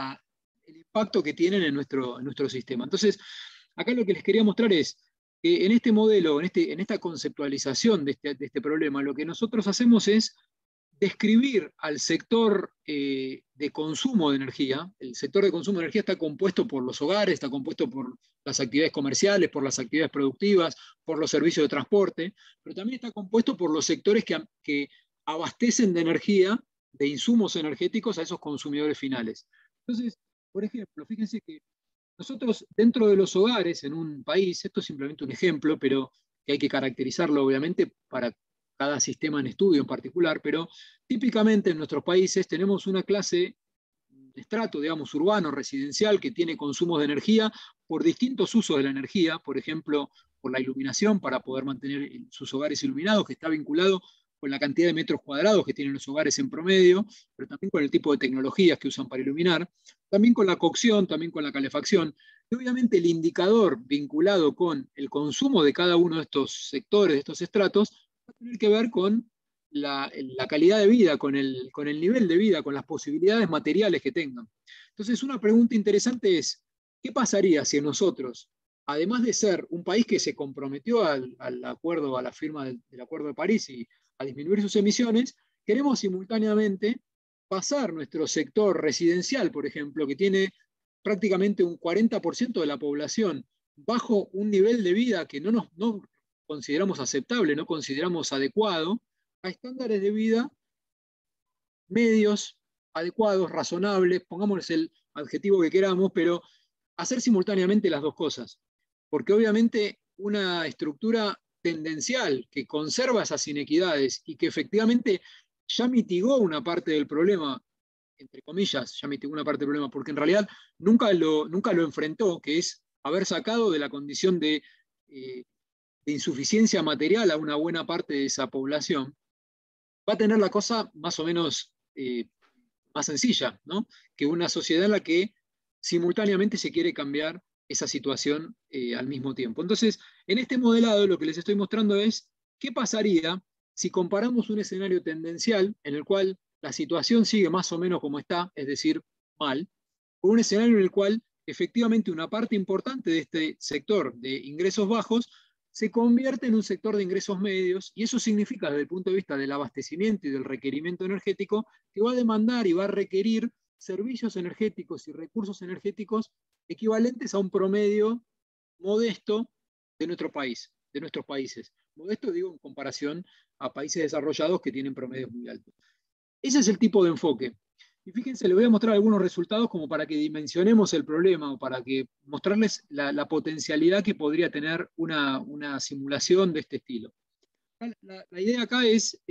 el impacto que tienen en nuestro sistema? Entonces, acá lo que les quería mostrar es que en este modelo, en esta conceptualización de este problema, lo que nosotros hacemos es describir al sector de consumo de energía. El sector de consumo de energía está compuesto por los hogares, está compuesto por las actividades comerciales, por las actividades productivas, por los servicios de transporte, pero también está compuesto por los sectores que abastecen de energía, de insumos energéticos a esos consumidores finales. Entonces, por ejemplo, fíjense que nosotros dentro de los hogares en un país, esto es simplemente un ejemplo, pero que hay que caracterizarlo obviamente para cada sistema en estudio en particular, pero típicamente en nuestros países tenemos una clase de estrato, digamos, urbano, residencial, que tiene consumos de energía por distintos usos de la energía, por ejemplo, por la iluminación, para poder mantener sus hogares iluminados, que está vinculado con la cantidad de metros cuadrados que tienen los hogares en promedio, pero también con el tipo de tecnologías que usan para iluminar, también con la cocción, también con la calefacción. Y obviamente el indicador vinculado con el consumo de cada uno de estos sectores, de estos estratos, va a tener que ver con la calidad de vida, con el nivel de vida, con las posibilidades materiales que tengan. Entonces, una pregunta interesante es, ¿qué pasaría si nosotros, además de ser un país que se comprometió al acuerdo, a la firma del Acuerdo de París y a disminuir sus emisiones, queremos simultáneamente pasar nuestro sector residencial, por ejemplo, que tiene prácticamente un 40% de la población bajo un nivel de vida que no consideramos aceptable, no consideramos adecuado, a estándares de vida medios, adecuados, razonables, pongámosles el adjetivo que queramos, pero hacer simultáneamente las dos cosas. Porque obviamente una estructura tendencial que conserva esas inequidades y que efectivamente ya mitigó una parte del problema, entre comillas, ya mitigó una parte del problema, porque en realidad nunca lo enfrentó, que es haber sacado de la condición de insuficiencia material a una buena parte de esa población, va a tener la cosa más o menos más sencilla, ¿no? Que una sociedad en la que simultáneamente se quiere cambiar esa situación al mismo tiempo. Entonces, en este modelado lo que les estoy mostrando es qué pasaría si comparamos un escenario tendencial en el cual la situación sigue más o menos como está, es decir, mal, con un escenario en el cual efectivamente una parte importante de este sector de ingresos bajos se convierte en un sector de ingresos medios, y eso significa desde el punto de vista del abastecimiento y del requerimiento energético que va a demandar y va a requerir servicios energéticos y recursos energéticos equivalentes a un promedio modesto de nuestro país, de nuestros países. Modesto digo en comparación a países desarrollados que tienen promedios muy altos. Ese es el tipo de enfoque. Y fíjense, les voy a mostrar algunos resultados como para que dimensionemos el problema o para que mostrarles la potencialidad que podría tener una simulación de este estilo. La idea acá es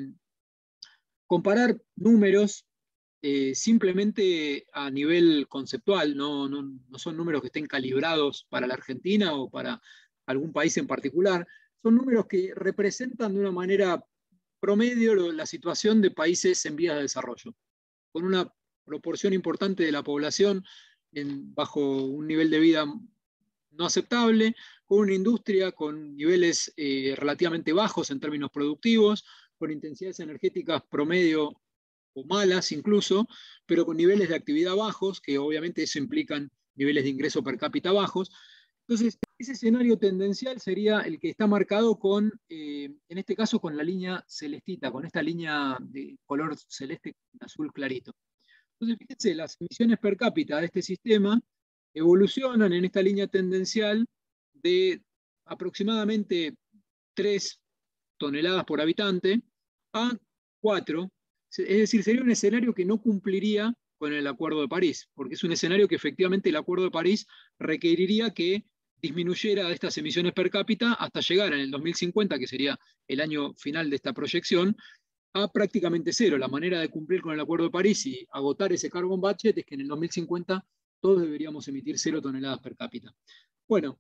comparar números simplemente a nivel conceptual, no son números que estén calibrados para la Argentina o para algún país en particular, son números que representan de una manera promedio la situación de países en vías de desarrollo, con una proporción importante de la población bajo un nivel de vida no aceptable, con una industria con niveles relativamente bajos en términos productivos, con intensidades energéticas promedio o malas incluso, pero con niveles de actividad bajos, que obviamente eso implican niveles de ingreso per cápita bajos. Entonces, ese escenario tendencial sería el que está marcado con, en este caso, con la línea celestita, con esta línea de color celeste azul clarito. Entonces, fíjense, las emisiones per cápita de este sistema evolucionan en esta línea tendencial de aproximadamente 3 toneladas por habitante a 4. Es decir, sería un escenario que no cumpliría con el Acuerdo de París, porque es un escenario que efectivamente el Acuerdo de París requeriría que disminuyera estas emisiones per cápita hasta llegar en el 2050, que sería el año final de esta proyección, a prácticamente cero. La manera de cumplir con el Acuerdo de París y agotar ese carbon budget es que en el 2050 todos deberíamos emitir 0 toneladas per cápita. Bueno,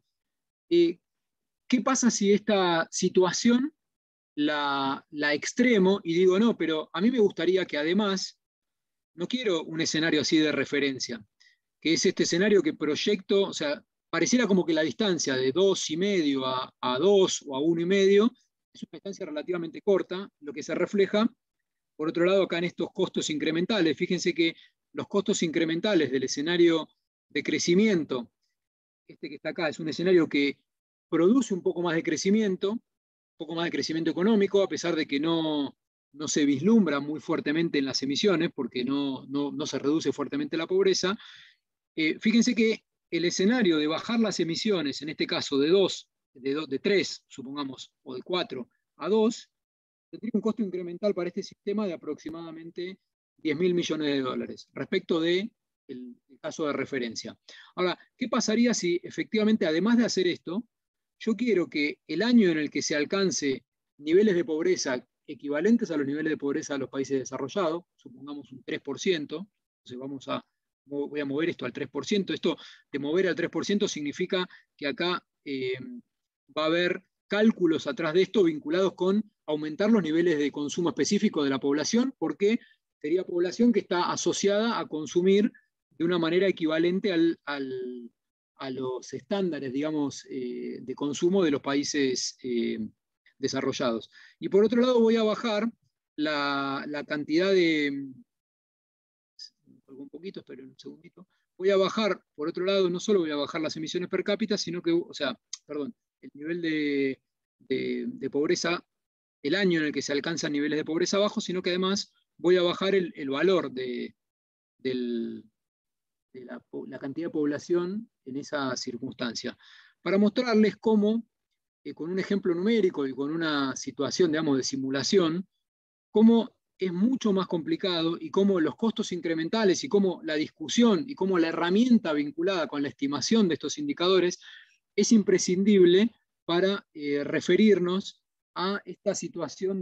¿qué pasa si esta situación la extremo y digo, no, pero a mí me gustaría que además, no quiero un escenario así de referencia, que es este escenario que proyecto, o sea, pareciera como que la distancia de 2,5 a 2 o a 1,5 es una distancia relativamente corta, lo que se refleja, por otro lado, acá en estos costos incrementales. Fíjense que los costos incrementales del escenario de crecimiento, este que está acá, es un escenario que produce un poco más de crecimiento, económico, a pesar de que no se vislumbra muy fuertemente en las emisiones, porque no se reduce fuertemente la pobreza. Fíjense que el escenario de bajar las emisiones, en este caso de 3, supongamos, o de 4 a 2, tendría un costo incremental para este sistema de aproximadamente 10.000 millones de dólares, respecto del caso de referencia. Ahora, ¿qué pasaría si efectivamente, además de hacer esto, yo quiero que el año en el que se alcance niveles de pobreza equivalentes a los niveles de pobreza de los países desarrollados, supongamos un 3%, entonces voy a mover esto al 3%, esto de mover al 3% significa que acá va a haber cálculos atrás de esto vinculados con aumentar los niveles de consumo específico de la población, porque sería población que está asociada a consumir de una manera equivalente a los estándares, digamos, de consumo de los países desarrollados. Y por otro lado voy a bajar la cantidad de... un poquito, esperen un segundito. Voy a bajar, por otro lado, no solo voy a bajar las emisiones per cápita, sino que, el nivel de pobreza, el año en el que se alcanzan niveles de pobreza bajos, sino que además voy a bajar el valor de la cantidad de población en esa circunstancia, para mostrarles cómo, con un ejemplo numérico y con una situación, digamos, de simulación, cómo es mucho más complicado y cómo los costos incrementales y cómo la discusión y cómo la herramienta vinculada con la estimación de estos indicadores es imprescindible para referirnos a esta situación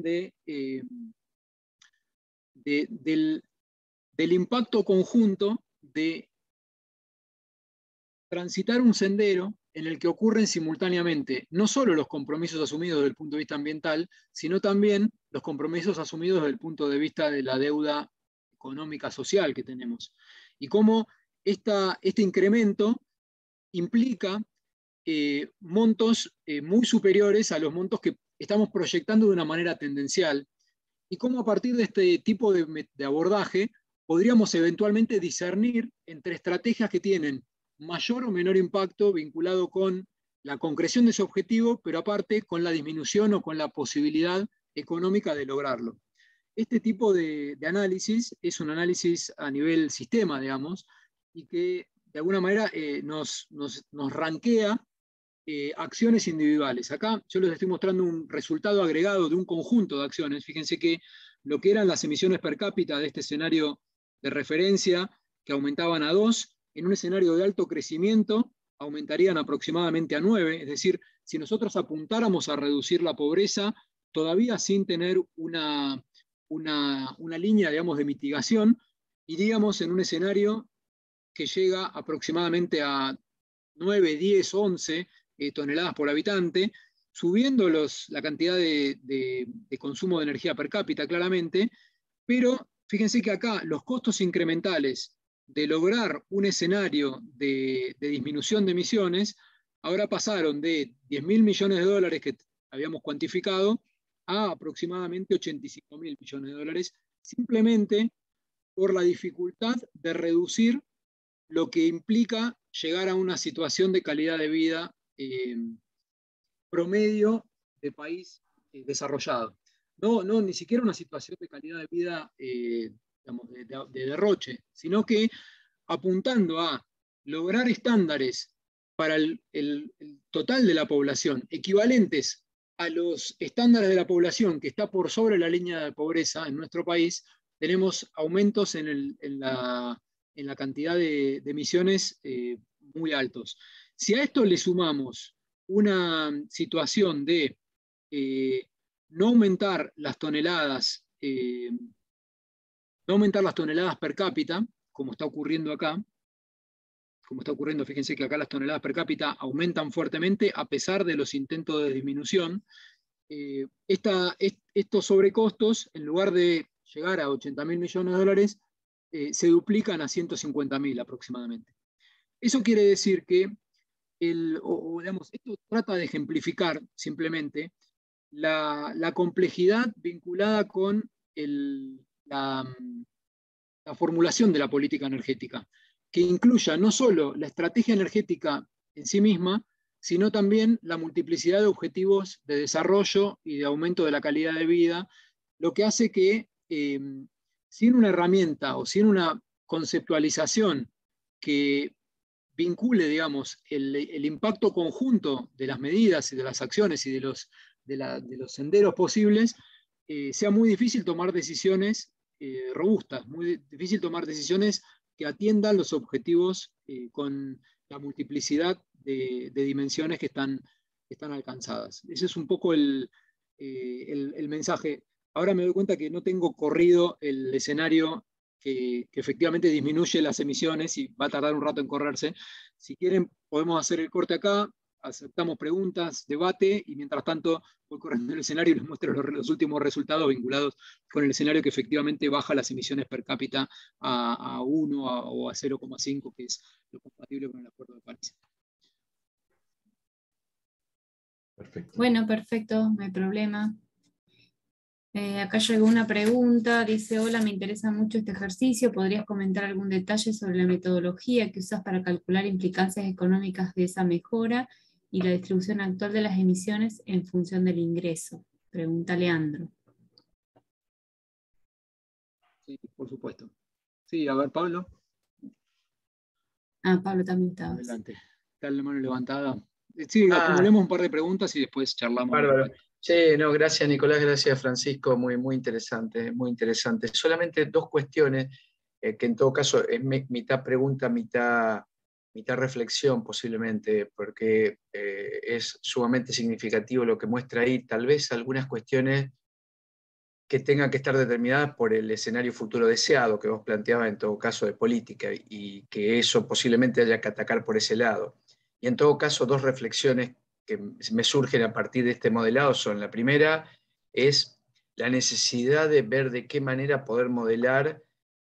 del impacto conjunto de transitar un sendero en el que ocurren simultáneamente no solo los compromisos asumidos desde el punto de vista ambiental, sino también los compromisos asumidos desde el punto de vista de la deuda económica social que tenemos. Y cómo este incremento implica montos muy superiores a los montos que estamos proyectando de una manera tendencial, y cómo a partir de este tipo de abordaje podríamos eventualmente discernir entre estrategias que tienen mayor o menor impacto vinculado con la concreción de ese objetivo, pero aparte con la disminución o con la posibilidad económica de lograrlo. Este tipo de análisis es un análisis a nivel sistema, digamos, y que de alguna manera nos rankea acciones individuales. Acá yo les estoy mostrando un resultado agregado de un conjunto de acciones. Fíjense que lo que eran las emisiones per cápita de este escenario de referencia, que aumentaban a 2, en un escenario de alto crecimiento aumentarían aproximadamente a 9, es decir, si nosotros apuntáramos a reducir la pobreza, todavía sin tener una línea, digamos, de mitigación, iríamos en un escenario que llega aproximadamente a 9, 10, 11 toneladas por habitante, subiendo la cantidad de consumo de energía per cápita claramente, pero fíjense que acá los costos incrementales de lograr un escenario de disminución de emisiones ahora pasaron de 10.000 millones de dólares que habíamos cuantificado a aproximadamente 85.000 millones de dólares, simplemente por la dificultad de reducir lo que implica llegar a una situación de calidad de vida promedio de país desarrollado. No, ni siquiera una situación de calidad de vida digamos, de derroche, sino que apuntando a lograr estándares para el total de la población equivalentes a los estándares de la población que está por sobre la línea de pobreza en nuestro país, tenemos aumentos en la cantidad de emisiones muy altos. Si a esto le sumamos una situación de no aumentar las toneladas per cápita, como está ocurriendo acá, fíjense que acá las toneladas per cápita aumentan fuertemente a pesar de los intentos de disminución. Estos sobrecostos, en lugar de llegar a 80.000 millones de dólares, se duplican a 150.000 aproximadamente. Eso quiere decir que digamos, esto trata de ejemplificar simplemente la complejidad vinculada con la formulación de la política energética, que incluya no solo la estrategia energética en sí misma, sino también la multiplicidad de objetivos de desarrollo y de aumento de la calidad de vida, lo que hace que sin una herramienta o sin una conceptualización que vincule, digamos, el impacto conjunto de las medidas y de las acciones y de los senderos posibles, sea muy difícil tomar decisiones robustas, muy difícil tomar decisiones que atiendan los objetivos con la multiplicidad de dimensiones que están alcanzadas. Ese es un poco el mensaje. Ahora me doy cuenta que no tengo corrido el escenario que efectivamente disminuye las emisiones y va a tardar un rato en correrse. Si quieren, podemos hacer el corte acá, aceptamos preguntas, debate, y mientras tanto voy corriendo el escenario y les muestro los últimos resultados vinculados con el escenario que efectivamente baja las emisiones per cápita a 1 o a 0,5, que es lo compatible con el Acuerdo de París. Perfecto. Bueno, perfecto, no hay problema. Acá llegó una pregunta, dice: hola, me interesa mucho este ejercicio, ¿podrías comentar algún detalle sobre la metodología que usas para calcular implicancias económicas de esa mejora y la distribución actual de las emisiones en función del ingreso? Pregunta Leandro. Sí, por supuesto. Sí, a ver, Pablo. Pablo también estaba. Adelante. Está la mano levantada. Sí, acumulemos un par de preguntas y después charlamos. Bárbaro. Sí, no, gracias Nicolás, gracias Francisco, muy interesante, muy interesante. Solamente dos cuestiones que en todo caso es mitad pregunta, mitad reflexión posiblemente, porque es sumamente significativo lo que muestra ahí, tal vez algunas cuestiones que tengan que estar determinadas por el escenario futuro deseado que vos planteabas en todo caso de política, y que eso posiblemente haya que atacar por ese lado. Y en todo caso, dos reflexiones que me surgen a partir de este modelado son: la primera es la necesidad de ver de qué manera poder modelar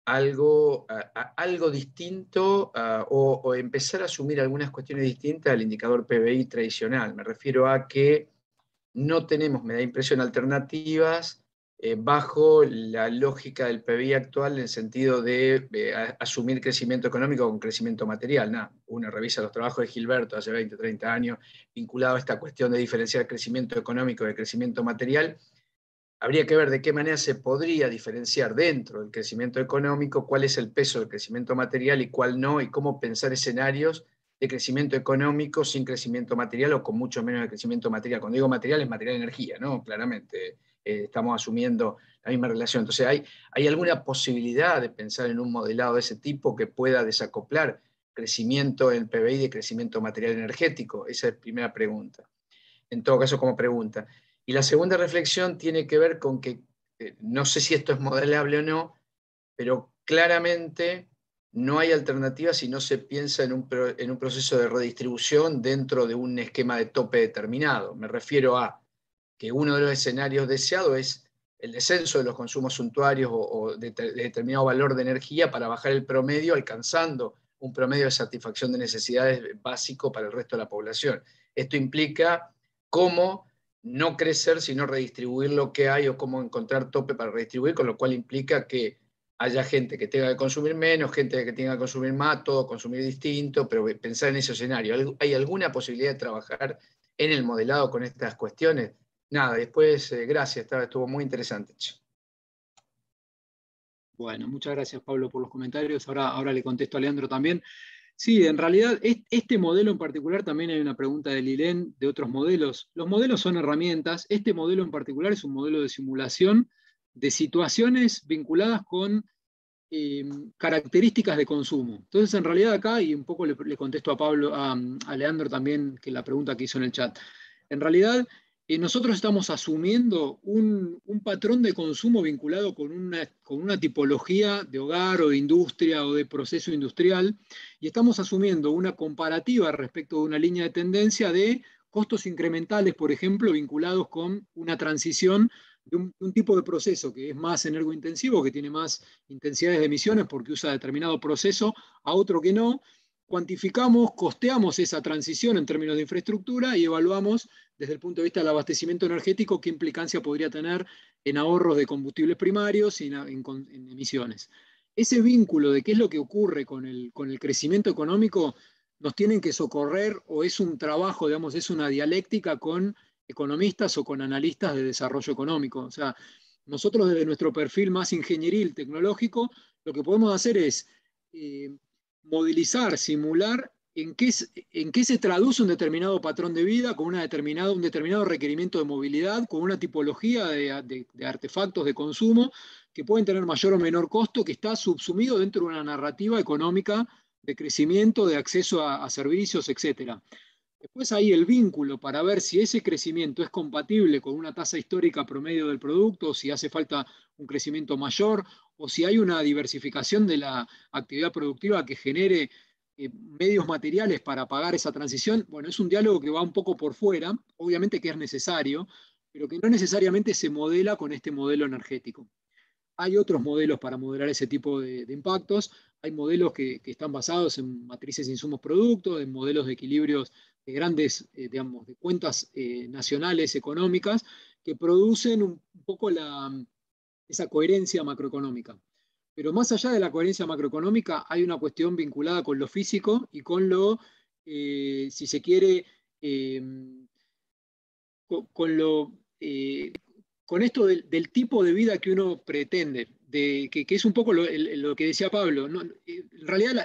algo distinto o empezar a asumir algunas cuestiones distintas al indicador PBI tradicional. Me refiero a que no tenemos, me da impresión, alternativas bajo la lógica del PBI actual en el sentido de asumir crecimiento económico con crecimiento material. Nah, uno revisa los trabajos de Gilberto hace 20, 30 años vinculado a esta cuestión de diferenciar crecimiento económico de crecimiento material. Habría que ver de qué manera se podría diferenciar dentro del crecimiento económico cuál es el peso del crecimiento material y cuál no, y cómo pensar escenarios de crecimiento económico sin crecimiento material o con mucho menos de crecimiento material. Cuando digo material, es material energía, ¿no? Claramente estamos asumiendo la misma relación. Entonces, ¿hay alguna posibilidad de pensar en un modelado de ese tipo que pueda desacoplar crecimiento en el PBI de crecimiento material energético? Esa es la primera pregunta. En todo caso, como pregunta. Y la segunda reflexión tiene que ver con que, no sé si esto es modelable o no, pero claramente no hay alternativa si no se piensa en un proceso de redistribución dentro de un esquema de tope determinado. Me refiero a que uno de los escenarios deseados es el descenso de los consumos suntuarios o de determinado valor de energía para bajar el promedio, alcanzando un promedio de satisfacción de necesidades básico para el resto de la población. Esto implica cómo no crecer, sino redistribuir lo que hay o cómo encontrar tope para redistribuir, con lo cual implica que haya gente que tenga que consumir menos, gente que tenga que consumir más, todo consumir distinto, pero pensar en ese escenario. ¿Hay alguna posibilidad de trabajar en el modelado con estas cuestiones? Nada, después, gracias, estuvo muy interesante. Bueno, muchas gracias, Pablo, por los comentarios. Ahora le contesto a Leandro también. Sí, en realidad, este modelo en particular, también hay una pregunta de Lilén de otros modelos. Los modelos son herramientas. Este modelo en particular es un modelo de simulación de situaciones vinculadas con características de consumo. Entonces, en realidad acá, y un poco le contesto a Pablo, a Leandro también, que la pregunta que hizo en el chat. En realidad, nosotros estamos asumiendo un patrón de consumo vinculado con una tipología de hogar o de industria o de proceso industrial, y estamos asumiendo una comparativa respecto de una línea de tendencia de costos incrementales, por ejemplo, vinculados con una transición de un tipo de proceso que es más energointensivo, que tiene más intensidades de emisiones porque usa determinado proceso, a otro que no. Cuantificamos, costeamos esa transición en términos de infraestructura y evaluamos desde el punto de vista del abastecimiento energético qué implicancia podría tener en ahorros de combustibles primarios y en emisiones. Ese vínculo de qué es lo que ocurre con el crecimiento económico nos tienen que socorrer, o es un trabajo, digamos, es una dialéctica con economistas o con analistas de desarrollo económico. O sea, nosotros desde nuestro perfil más ingenieril tecnológico, lo que podemos hacer es modelizar, simular en qué se traduce un determinado patrón de vida con un determinado requerimiento de movilidad, con una tipología de artefactos de consumo que pueden tener mayor o menor costo, que está subsumido dentro de una narrativa económica de crecimiento, de acceso a servicios, etc. Después hay el vínculo para ver si ese crecimiento es compatible con una tasa histórica promedio del producto, si hace falta un crecimiento mayor, o si hay una diversificación de la actividad productiva que genere medios materiales para pagar esa transición. Bueno, es un diálogo que va un poco por fuera, obviamente que es necesario, pero que no necesariamente se modela con este modelo energético. Hay otros modelos para modelar ese tipo de impactos. Hay modelos que están basados en matrices de insumos-productos, en modelos de equilibrios de grandes, digamos, de cuentas nacionales económicas que producen un poco esa coherencia macroeconómica. Pero más allá de la coherencia macroeconómica, hay una cuestión vinculada con lo físico y con lo, si se quiere, con esto del tipo de vida que uno pretende, que es un poco lo que decía Pablo, ¿no? En realidad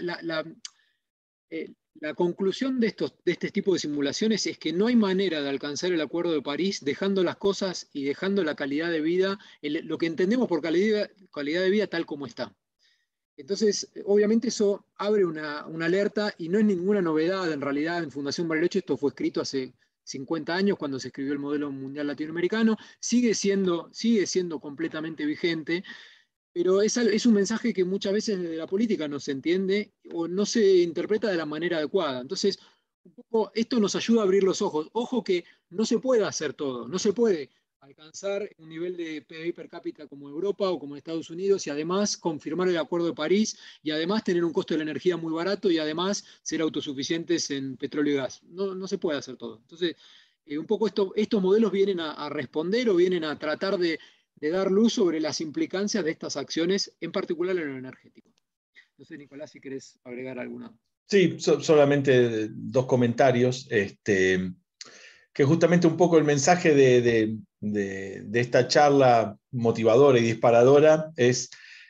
la conclusión de este tipo de simulaciones es que no hay manera de alcanzar el Acuerdo de París dejando las cosas y dejando la calidad de vida, lo que entendemos por calidad de vida tal como está. Entonces, obviamente eso abre una alerta y no es ninguna novedad en realidad en Fundación Bariloche. Esto fue escrito hace 50 años cuando se escribió el modelo mundial latinoamericano, sigue siendo completamente vigente, pero es un mensaje que muchas veces desde la política no se entiende o no se interpreta de la manera adecuada. Entonces, un poco esto nos ayuda a abrir los ojos. Ojo que no se puede hacer todo, no se puede alcanzar un nivel de PBI per cápita como Europa o como Estados Unidos y además confirmar el Acuerdo de París y además tener un costo de la energía muy barato y además ser autosuficientes en petróleo y gas. No se puede hacer todo. Entonces, un poco estos modelos vienen a responder o vienen a tratar de dar luz sobre las implicancias de estas acciones, en particular en lo energético. No sé, Nicolás, si querés agregar alguna. Sí, solamente dos comentarios. Que justamente un poco el mensaje de esta charla motivadora y disparadora es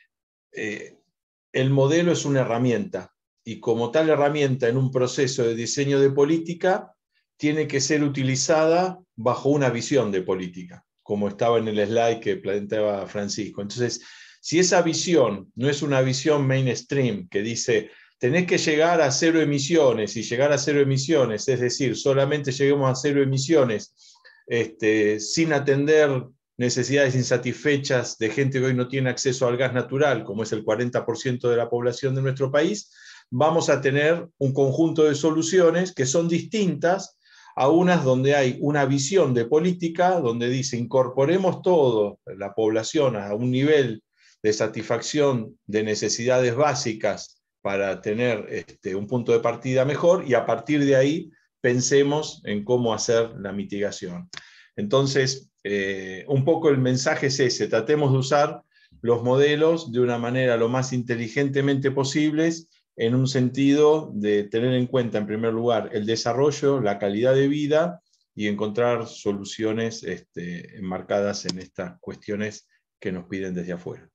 el modelo es una herramienta y como tal herramienta en un proceso de diseño de política tiene que ser utilizada bajo una visión de política, como estaba en el slide que planteaba Francisco. Entonces, si esa visión no es una visión mainstream que dice tenés que llegar a 0 emisiones, y llegar a 0 emisiones, es decir, solamente lleguemos a 0 emisiones, sin atender necesidades insatisfechas de gente que hoy no tiene acceso al gas natural, como es el 40% de la población de nuestro país, vamos a tener un conjunto de soluciones que son distintas a unas donde hay una visión de política, donde dice incorporemos todo, la población a un nivel de satisfacción de necesidades básicas para tener un punto de partida mejor y a partir de ahí pensemos en cómo hacer la mitigación. Entonces, un poco el mensaje es ese, tratemos de usar los modelos de una manera lo más inteligentemente posibles en un sentido de tener en cuenta, en primer lugar, el desarrollo, la calidad de vida y encontrar soluciones enmarcadas en estas cuestiones que nos piden desde afuera.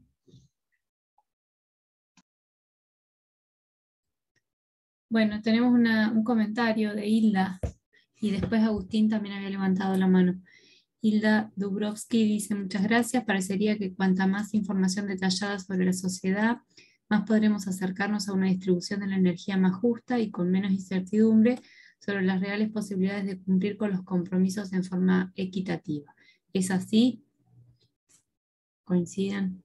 Bueno, tenemos un comentario de Hilda y después Agustín también había levantado la mano. Hilda Dubrovsky dice, muchas gracias, parecería que cuanta más información detallada sobre la sociedad, más podremos acercarnos a una distribución de la energía más justa y con menos incertidumbre sobre las reales posibilidades de cumplir con los compromisos en forma equitativa. ¿Es así? ¿Coinciden?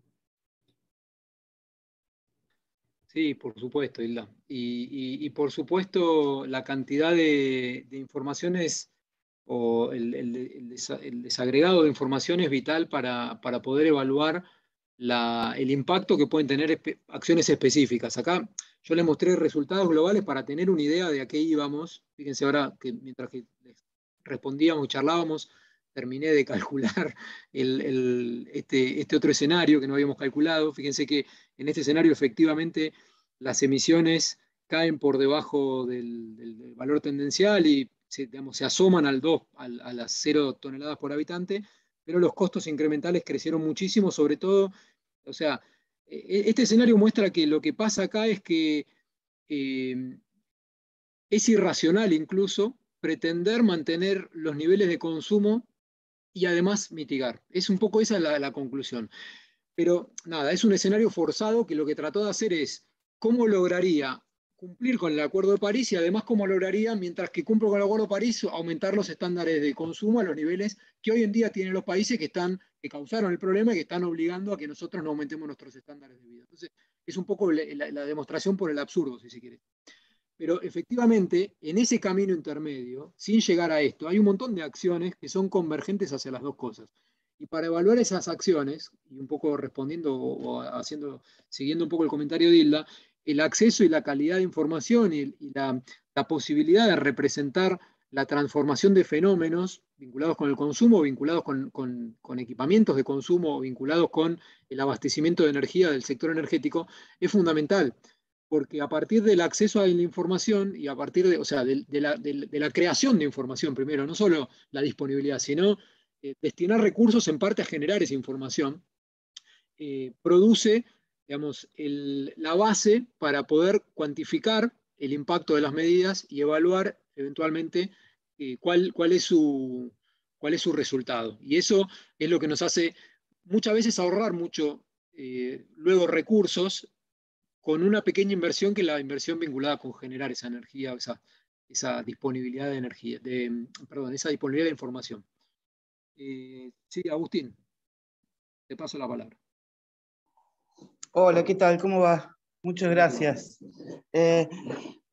Sí, por supuesto, Hilda. Y por supuesto la cantidad de informaciones o el desagregado de información es vital para poder evaluar el impacto que pueden tener acciones específicas. Acá yo les mostré resultados globales para tener una idea de a qué íbamos. Fíjense ahora que mientras que respondíamos y charlábamos, terminé de calcular este otro escenario que no habíamos calculado. Fíjense que en este escenario efectivamente las emisiones caen por debajo del valor tendencial y se asoman a las 0 toneladas por habitante, pero los costos incrementales crecieron muchísimo, sobre todo, o sea, este escenario muestra que lo que pasa acá es que es irracional incluso pretender mantener los niveles de consumo y además mitigar. Es un poco esa la conclusión. Pero nada, es un escenario forzado que lo que trató de hacer es cómo lograría cumplir con el Acuerdo de París y además cómo lograría, mientras que cumplo con el Acuerdo de París, aumentar los estándares de consumo a los niveles que hoy en día tienen los países que causaron el problema y que están obligando a que nosotros no aumentemos nuestros estándares de vida. Entonces, es un poco la demostración por el absurdo, si se quiere. Pero efectivamente, en ese camino intermedio, sin llegar a esto, hay un montón de acciones que son convergentes hacia las dos cosas. Y para evaluar esas acciones, y un poco respondiendo o siguiendo un poco el comentario de Hilda, el acceso y la calidad de información y la posibilidad de representar la transformación de fenómenos vinculados con el consumo, vinculados con equipamientos de consumo, vinculados con el abastecimiento de energía del sector energético, es fundamental. Porque a partir del acceso a la información y a partir de la creación de información primero, no solo la disponibilidad, sino destinar recursos en parte a generar esa información, produce, digamos, la base para poder cuantificar el impacto de las medidas y evaluar eventualmente cuál es su resultado. Y eso es lo que nos hace muchas veces ahorrar mucho, luego recursos, con una pequeña inversión que es la inversión vinculada con generar esa energía, esa disponibilidad de energía, esa disponibilidad de información. Sí, Agustín, te paso la palabra. Hola, ¿qué tal? ¿Cómo va? Muchas gracias.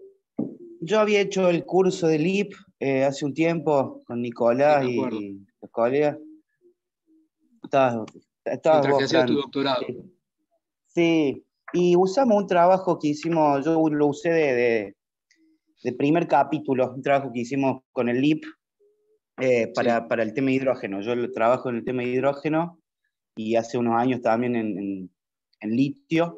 Yo había hecho el curso del IP hace un tiempo con Nicolás y colegas. Estabas Mientras vos, que hacías tu Fran. doctorado. Sí, y usamos un trabajo que hicimos, yo lo usé de primer capítulo, un trabajo que hicimos con el LIP para el tema de hidrógeno. Yo trabajo en el tema de hidrógeno y hace unos años también en litio.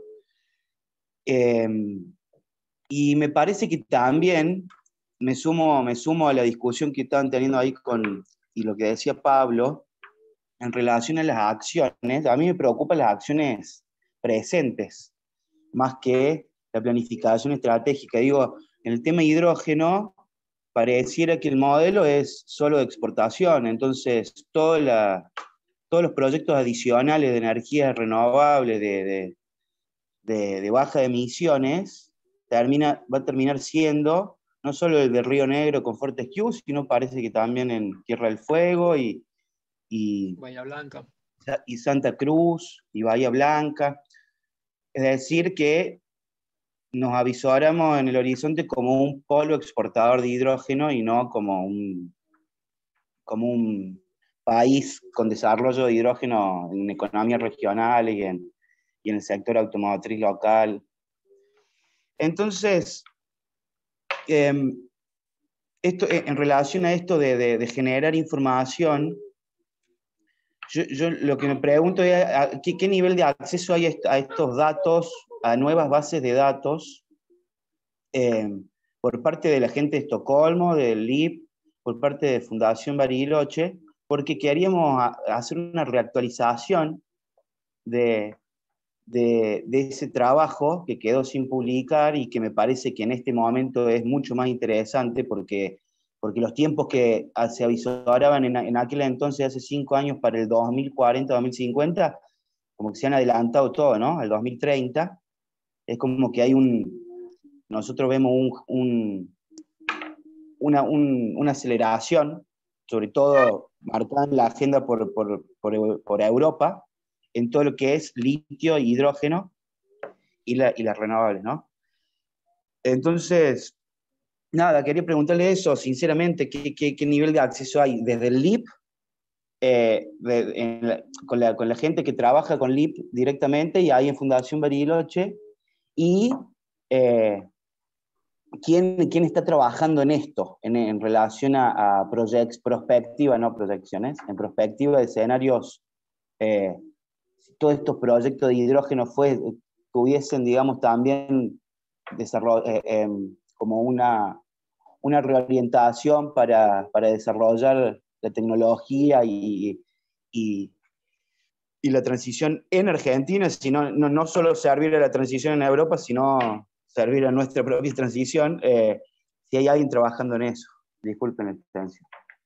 Y me parece que también me sumo a la discusión que estaban teniendo ahí y lo que decía Pablo, en relación a las acciones. A mí me preocupan las acciones presentes, más que la planificación estratégica. Digo, en el tema hidrógeno, pareciera que el modelo es solo de exportación, entonces todos los proyectos adicionales de energías renovables, de baja emisiones, va a terminar siendo no solo el de Río Negro con Fortescue, sino parece que también en Tierra del Fuego y Bahía Blanca. Y Santa Cruz y Bahía Blanca. Es decir, que nos avisoramos en el horizonte como un polo exportador de hidrógeno y no como un país con desarrollo de hidrógeno en economía regional y en el sector automotriz local. Entonces, en relación a esto de generar información, yo lo que me pregunto es ¿qué nivel de acceso hay a estos datos, a nuevas bases de datos, por parte de la gente de Estocolmo, del LIP, por parte de Fundación Bariloche, porque queríamos hacer una reactualización de ese trabajo que quedó sin publicar y que me parece que en este momento es mucho más interesante porque los tiempos que se avisoraban en aquel entonces, hace 5 años, para el 2040, 2050, como que se han adelantado todo, ¿no? Al 2030, es como que hay nosotros vemos una aceleración, sobre todo marcada en la agenda por Europa, en todo lo que es litio, hidrógeno y las renovables, ¿no? Entonces, nada, quería preguntarle eso, sinceramente, ¿qué nivel de acceso hay desde el LIP, con la gente que trabaja con LIP directamente y ahí en Fundación Bariloche, y ¿quién está trabajando en esto, en relación a prospectiva, no proyecciones, en prospectiva de escenarios, si todos estos proyectos de hidrógeno tuviesen, digamos, también como una reorientación para desarrollar la tecnología y la transición en Argentina, sino no solo servir a la transición en Europa, sino servir a nuestra propia transición, si hay alguien trabajando en eso. Disculpen la extensión.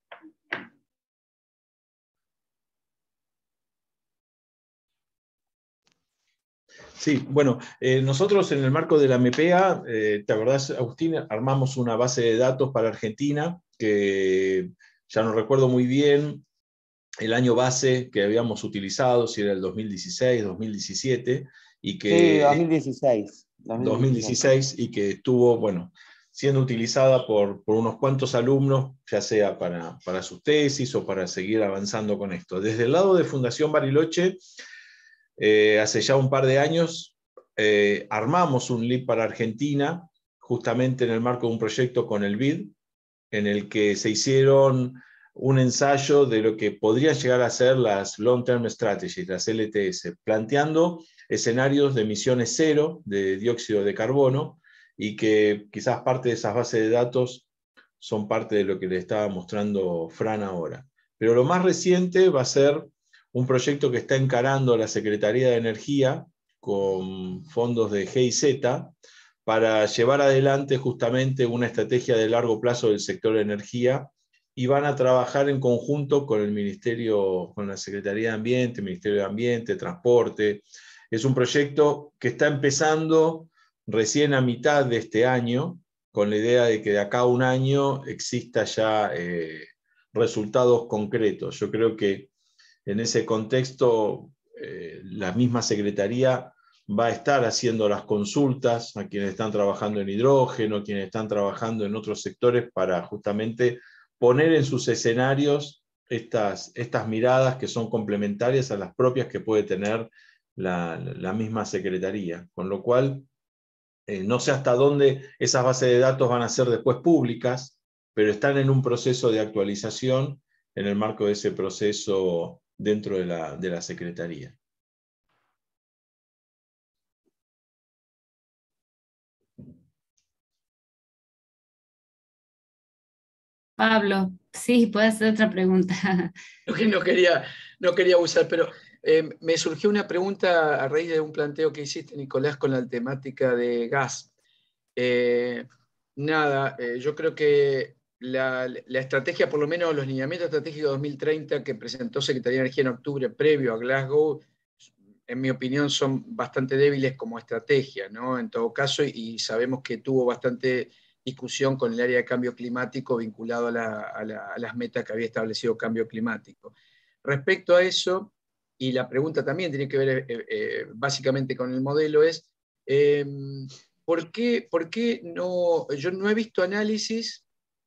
Sí, bueno, nosotros en el marco de la MEPEA, ¿te acordás, Agustín? Armamos una base de datos para Argentina, que ya no recuerdo muy bien el año base que habíamos utilizado, si era el 2016, 2017, y que... Sí, 2016. 2016, y que estuvo, bueno, siendo utilizada por unos cuantos alumnos, ya sea para sus tesis o para seguir avanzando con esto. Desde el lado de Fundación Bariloche, hace ya un par de años, armamos un LIP para Argentina, justamente en el marco de un proyecto con el BID, en el que se hicieron un ensayo de lo que podrían llegar a ser las Long Term Strategies, las LTS, planteando escenarios de emisiones cero de dióxido de carbono, y que quizás parte de esas bases de datos son parte de lo que le estaba mostrando Fran ahora. Pero lo más reciente va a ser un proyecto que está encarando la Secretaría de Energía con fondos de GIZ para llevar adelante justamente una estrategia de largo plazo del sector de energía, y van a trabajar en conjunto con el Ministerio, con la Secretaría de Ambiente, Ministerio de Ambiente, Transporte. Es un proyecto que está empezando recién a mitad de este año, con la idea de que de acá a un año exista ya resultados concretos. Yo creo que en ese contexto la misma Secretaría va a estar haciendo las consultas a quienes están trabajando en hidrógeno, quienes están trabajando en otros sectores, para justamente poner en sus escenarios estas miradas que son complementarias a las propias que puede tener la misma Secretaría, con lo cual no sé hasta dónde esas bases de datos van a ser después públicas, pero están en un proceso de actualización en el marco de ese proceso dentro de la Secretaría. Pablo, sí, puede hacer otra pregunta. No quería abusar, pero me surgió una pregunta a raíz de un planteo que hiciste, Nicolás, con la temática de gas. Yo creo que la estrategia, por lo menos los lineamientos estratégicos 2030 que presentó Secretaría de Energía en octubre previo a Glasgow, en mi opinión son bastante débiles como estrategia, ¿no? En todo caso, y sabemos que tuvo bastante discusión con el área de cambio climático vinculado a las metas que había establecido cambio climático. Respecto a eso, y la pregunta también tiene que ver básicamente con el modelo, es ¿por qué no? Yo no he visto análisis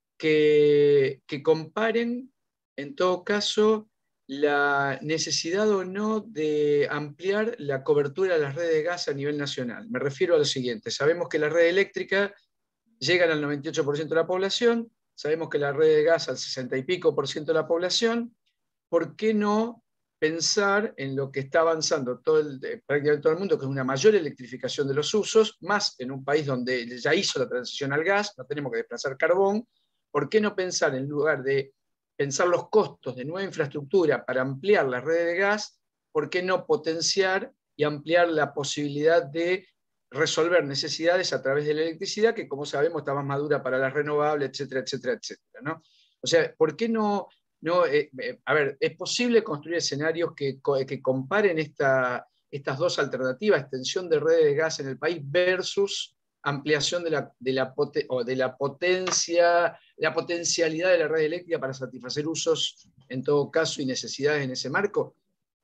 que comparen, en todo caso, la necesidad o no de ampliar la cobertura de las redes de gas a nivel nacional. Me refiero a lo siguiente: sabemos que la red eléctrica llegan al 98% de la población, sabemos que la red de gas al 60 y pico por ciento de la población. ¿Por qué no pensar en lo que está avanzando prácticamente todo el mundo, que es una mayor electrificación de los usos, más en un país donde ya hizo la transición al gas, no tenemos que desplazar carbón? ¿Por qué no pensar, en lugar de pensar los costos de nueva infraestructura para ampliar la red de gas, por qué no potenciar y ampliar la posibilidad de resolver necesidades a través de la electricidad, que como sabemos está más madura para las renovables, etcétera, etcétera, etcétera, ¿no? O sea, ¿por qué no? A ver, ¿es posible construir escenarios que comparen estas dos alternativas, extensión de redes de gas en el país versus ampliación de la potencialidad de la red eléctrica para satisfacer usos, en todo caso, y necesidades en ese marco?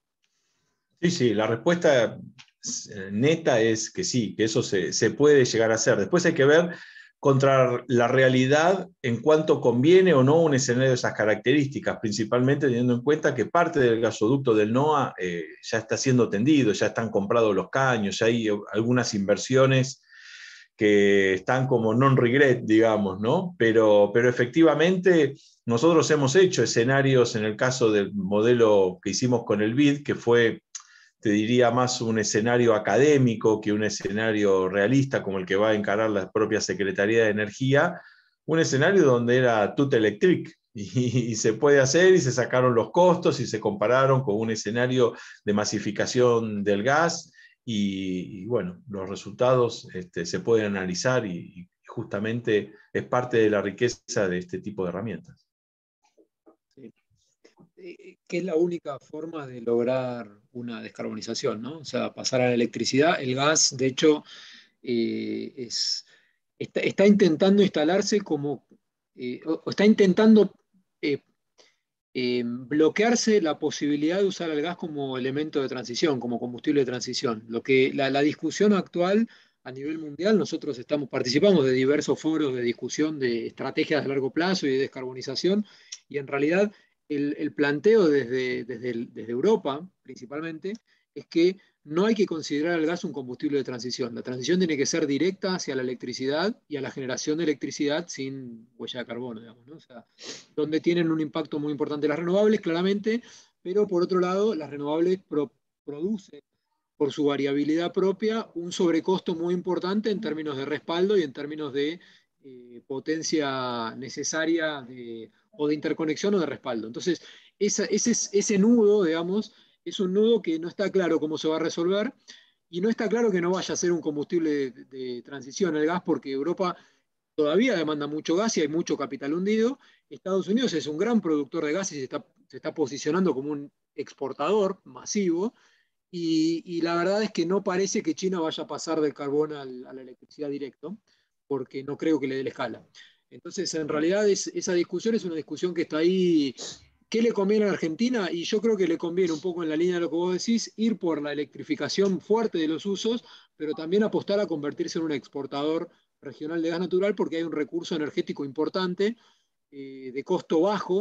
Sí, la respuesta neta es que sí, que eso se puede llegar a hacer. Después hay que ver contra la realidad en cuánto conviene o no un escenario de esas características, principalmente teniendo en cuenta que parte del gasoducto del NOA ya está siendo tendido, ya están comprados los caños, ya hay algunas inversiones que están como non-regret, digamos, ¿no? Pero efectivamente nosotros hemos hecho escenarios en el caso del modelo que hicimos con el BID, que fue, te diría, más un escenario académico que un escenario realista como el que va a encarar la propia Secretaría de Energía, un escenario donde era tout electric y se puede hacer, y se sacaron los costos y se compararon con un escenario de masificación del gas y bueno, los resultados se pueden analizar y justamente es parte de la riqueza de este tipo de herramientas. Sí. Que es la única forma de lograr una descarbonización, ¿no? O sea, pasar a la electricidad. El gas, de hecho, está intentando instalarse como, o está intentando bloquearse la posibilidad de usar el gas como elemento de transición, como combustible de transición. La discusión actual a nivel mundial, nosotros participamos de diversos foros de discusión de estrategias de largo plazo y de descarbonización, y en realidad el planteo desde Europa, principalmente, es que no hay que considerar el gas un combustible de transición. La transición tiene que ser directa hacia la electricidad y a la generación de electricidad sin huella de carbono, digamos, ¿no? O sea, donde tienen un impacto muy importante las renovables, claramente, pero por otro lado, las renovables producen por su variabilidad propia un sobrecosto muy importante en términos de respaldo y en términos de potencia necesaria o de interconexión o de respaldo. Entonces, ese nudo, digamos, es un nudo que no está claro cómo se va a resolver, y no está claro que no vaya a ser un combustible de transición el gas, porque Europa todavía demanda mucho gas y hay mucho capital hundido. Estados Unidos es un gran productor de gas y se está posicionando como un exportador masivo, y la verdad es que no parece que China vaya a pasar del carbón a la electricidad directo, porque no creo que le dé la escala. Entonces, en realidad, esa discusión es una discusión que está ahí. ¿Qué le conviene a la Argentina? Y yo creo que le conviene, un poco en la línea de lo que vos decís, ir por la electrificación fuerte de los usos, pero también apostar a convertirse en un exportador regional de gas natural, porque hay un recurso energético importante, de costo bajo,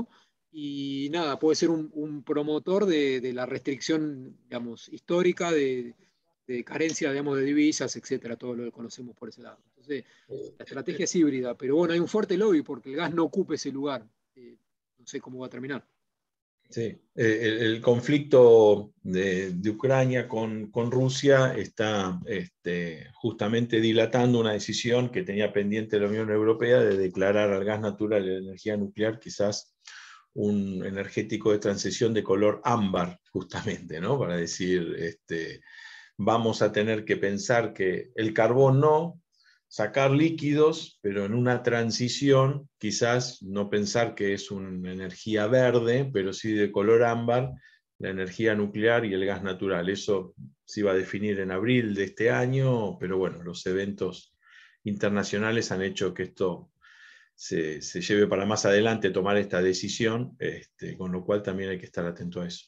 y nada, puede ser un promotor de la restricción, digamos, histórica de carencia, digamos, de divisas, etcétera, todo lo que conocemos por ese lado. Entonces, la estrategia es híbrida, pero bueno, hay un fuerte lobby porque el gas no ocupa ese lugar. No sé cómo va a terminar. Sí, el conflicto de Ucrania con Rusia está justamente dilatando una decisión que tenía pendiente la Unión Europea de declarar al gas natural y la energía nuclear quizás un energético de transición de color ámbar, justamente, ¿no? Para decir, vamos a tener que pensar que el carbón no, sacar líquidos, pero en una transición, quizás no pensar que es una energía verde, pero sí de color ámbar, la energía nuclear y el gas natural. Eso se iba a definir en abril de este año, pero bueno, los eventos internacionales han hecho que esto se lleve para más adelante tomar esta decisión, con lo cual también hay que estar atento a eso.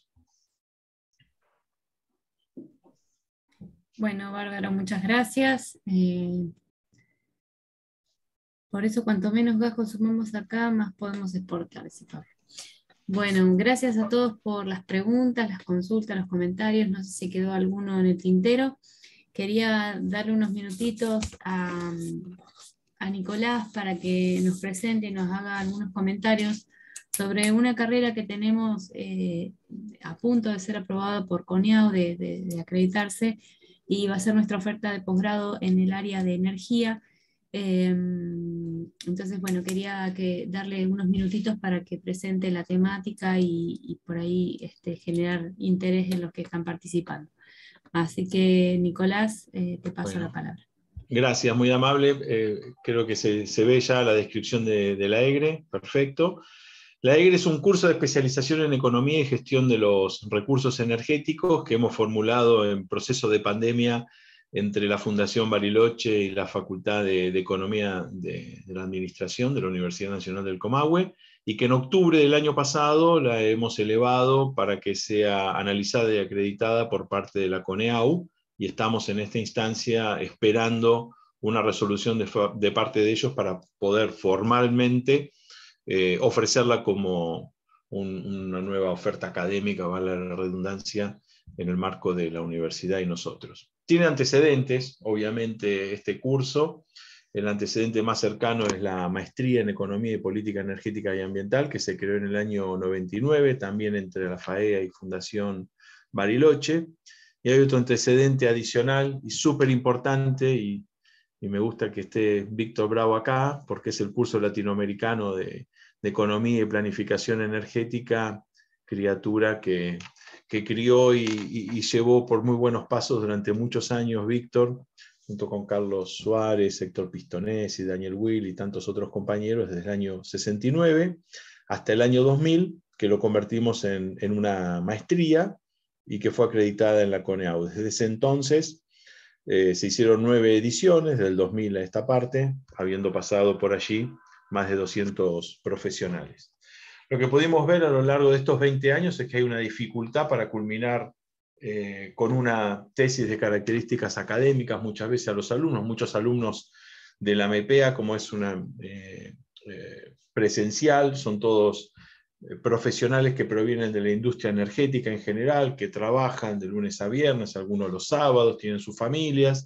Bueno, Bárbara, muchas gracias. Por eso, cuanto menos gas consumimos acá, más podemos exportar. Bueno, gracias a todos por las preguntas, las consultas, los comentarios. No sé si quedó alguno en el tintero. Quería darle unos minutitos a Nicolás para que nos presente y nos haga algunos comentarios sobre una carrera que tenemos a punto de ser aprobada por CONIAU, de acreditarse, y va a ser nuestra oferta de posgrado en el área de energía. Entonces, bueno, quería darle unos minutitos para que presente la temática y por ahí generar interés en los que están participando. Así que, Nicolás, te paso la palabra. Gracias, muy amable. Creo que se ve ya la descripción de la EGRE, perfecto. La EGRE es un curso de especialización en economía y gestión de los recursos energéticos que hemos formulado en proceso de pandemia entre la Fundación Bariloche y la Facultad de Economía de la Administración de la Universidad Nacional del Comahue, y que en octubre del año pasado la hemos elevado para que sea analizada y acreditada por parte de la CONEAU, y estamos en esta instancia esperando una resolución de parte de ellos para poder formalmente ofrecerla como una nueva oferta académica, vale la redundancia, en el marco de la universidad y nosotros. Tiene antecedentes, obviamente, este curso. El antecedente más cercano es la maestría en Economía y Política Energética y Ambiental, que se creó en el año 99, también entre la FAEA y Fundación Bariloche. Y hay otro antecedente adicional y súper importante, y me gusta que esté Víctor Bravo acá, porque es el curso latinoamericano de Economía y Planificación Energética, criatura que crió y llevó por muy buenos pasos durante muchos años Víctor, junto con Carlos Suárez, Héctor Pistonesi, Daniel Will y tantos otros compañeros, desde el año 69 hasta el año 2000, que lo convertimos en una maestría y que fue acreditada en la CONEAU. Desde ese entonces se hicieron 9 ediciones, del 2000 a esta parte, habiendo pasado por allí más de 200 profesionales. Lo que pudimos ver a lo largo de estos 20 años es que hay una dificultad para culminar con una tesis de características académicas muchas veces a los alumnos. Muchos alumnos de la MEPEA, como es una presencial, son todos profesionales que provienen de la industria energética en general, que trabajan de lunes a viernes, algunos los sábados, tienen sus familias,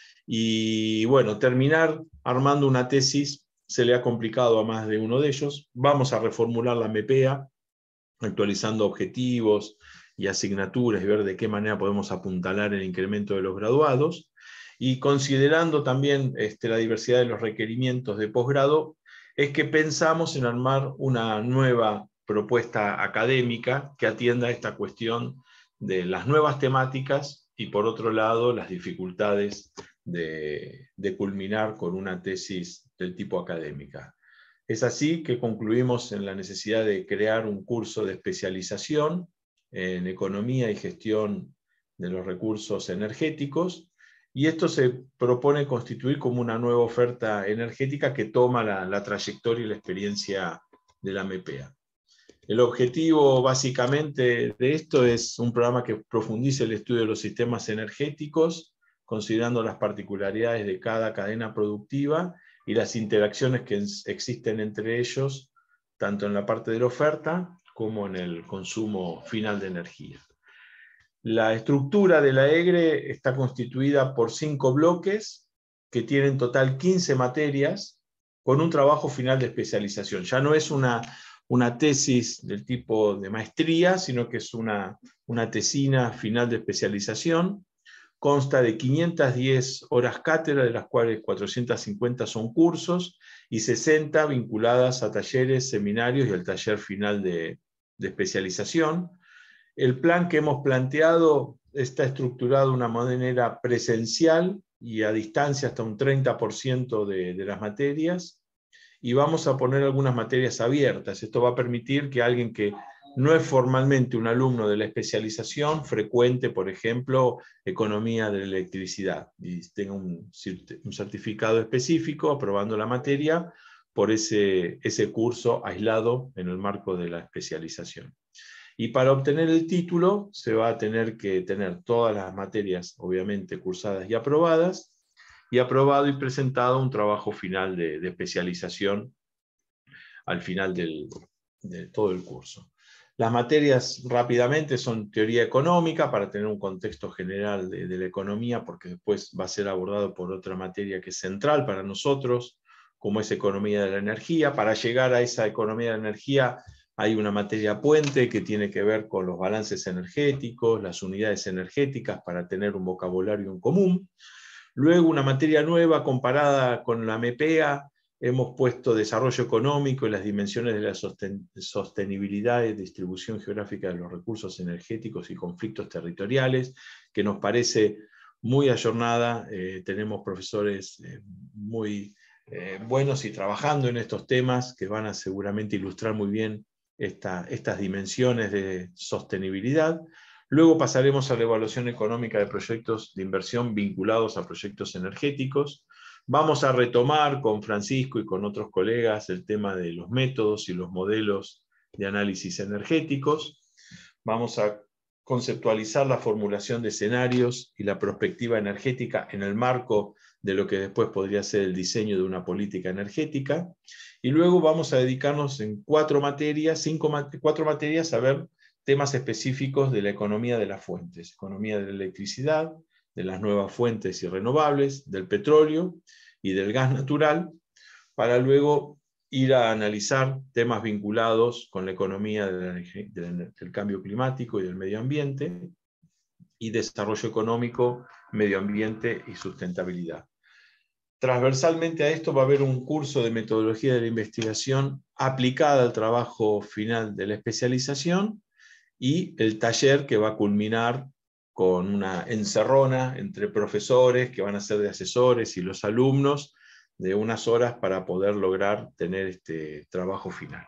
y bueno, terminar armando una tesis se le ha complicado a más de uno de ellos. Vamos a reformular la MEPEA, actualizando objetivos y asignaturas y ver de qué manera podemos apuntalar el incremento de los graduados, y considerando también la diversidad de los requerimientos de posgrado, es que pensamos en armar una nueva propuesta académica que atienda a esta cuestión de las nuevas temáticas y, por otro lado, las dificultades de culminar con una tesis del tipo académica. Es así que concluimos en la necesidad de crear un curso de especialización en economía y gestión de los recursos energéticos, y esto se propone constituir como una nueva oferta energética que toma la trayectoria y la experiencia de la MEPEA. El objetivo básicamente de esto es un programa que profundice el estudio de los sistemas energéticos, considerando las particularidades de cada cadena productiva y las interacciones que existen entre ellos, tanto en la parte de la oferta como en el consumo final de energía. La estructura de la EGRE está constituida por 5 bloques que tienen en total 15 materias con un trabajo final de especialización. Ya no es una tesis del tipo de maestría, sino que es una tesina final de especialización. Consta de 510 horas cátedra, de las cuales 450 son cursos y 60 vinculadas a talleres, seminarios y el taller final de especialización. El plan que hemos planteado está estructurado de una manera presencial y a distancia hasta un 30% de las materias, y vamos a poner algunas materias abiertas. Esto va a permitir que alguien que no es formalmente un alumno de la especialización frecuente, por ejemplo, economía de la electricidad, y tenga un certificado específico aprobando la materia por ese curso aislado en el marco de la especialización. Y para obtener el título se va a tener que tener todas las materias, obviamente, cursadas y aprobadas, y aprobado y presentado un trabajo final de especialización al final de todo el curso. Las materias rápidamente son teoría económica, para tener un contexto general de la economía, porque después va a ser abordado por otra materia que es central para nosotros, como es economía de la energía. Para llegar a esa economía de la energía hay una materia puente que tiene que ver con los balances energéticos, las unidades energéticas, para tener un vocabulario en común. Luego, una materia nueva comparada con la MEPEA, hemos puesto desarrollo económico y las dimensiones de la sostenibilidad y distribución geográfica de los recursos energéticos y conflictos territoriales, que nos parece muy ayornada. Tenemos profesores muy buenos y trabajando en estos temas que van a seguramente ilustrar muy bien estas dimensiones de sostenibilidad. Luego pasaremos a la evaluación económica de proyectos de inversión vinculados a proyectos energéticos. Vamos a retomar con Francisco y con otros colegas el tema de los métodos y los modelos de análisis energéticos. Vamos a conceptualizar la formulación de escenarios y la perspectiva energética en el marco de lo que después podría ser el diseño de una política energética. Y luego vamos a dedicarnos en 4 materias a ver temas específicos de la economía de las fuentes, economía de la electricidad, de las nuevas fuentes y renovables, del petróleo y del gas natural, para luego ir a analizar temas vinculados con la economía del cambio climático y del medio ambiente, y desarrollo económico, medio ambiente y sustentabilidad. Transversalmente a esto va a haber un curso de metodología de la investigación aplicada al trabajo final de la especialización, y el taller que va a culminar con una encerrona entre profesores que van a ser de asesores y los alumnos de unas horas para poder lograr tener este trabajo final.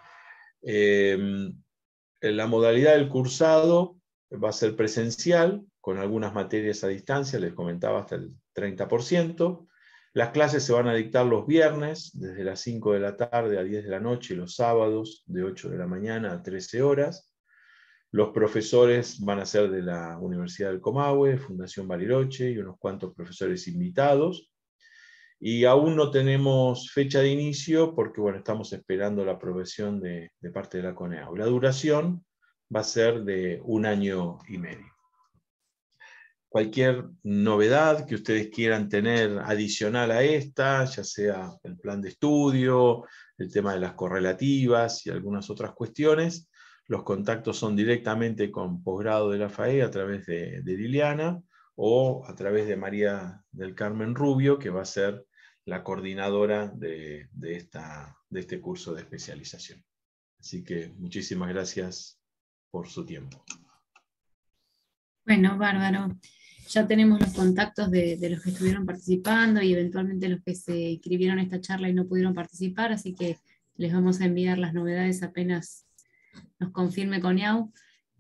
La modalidad del cursado va a ser presencial, con algunas materias a distancia, les comentaba hasta el 30%. Las clases se van a dictar los viernes, desde las 5 de la tarde a 10 de la noche, y los sábados, de 8 de la mañana a 13 horas. Los profesores van a ser de la Universidad del Comahue, Fundación Bariloche, y unos cuantos profesores invitados. Y aún no tenemos fecha de inicio porque estamos esperando la aprobación de parte de la CONEAU. La duración va a ser de 1 año y medio. Cualquier novedad que ustedes quieran tener adicional a esta, ya sea el plan de estudio, el tema de las correlativas y algunas otras cuestiones, los contactos son directamente con posgrado de la FAE a través de Liliana, o a través de María del Carmen Rubio, que va a ser la coordinadora de este curso de especialización. Así que muchísimas gracias por su tiempo. Bueno, bárbaro. Ya tenemos los contactos de los que estuvieron participando y eventualmente los que se inscribieron a esta charla y no pudieron participar, así que les vamos a enviar las novedades apenas nos confirme CONEAU.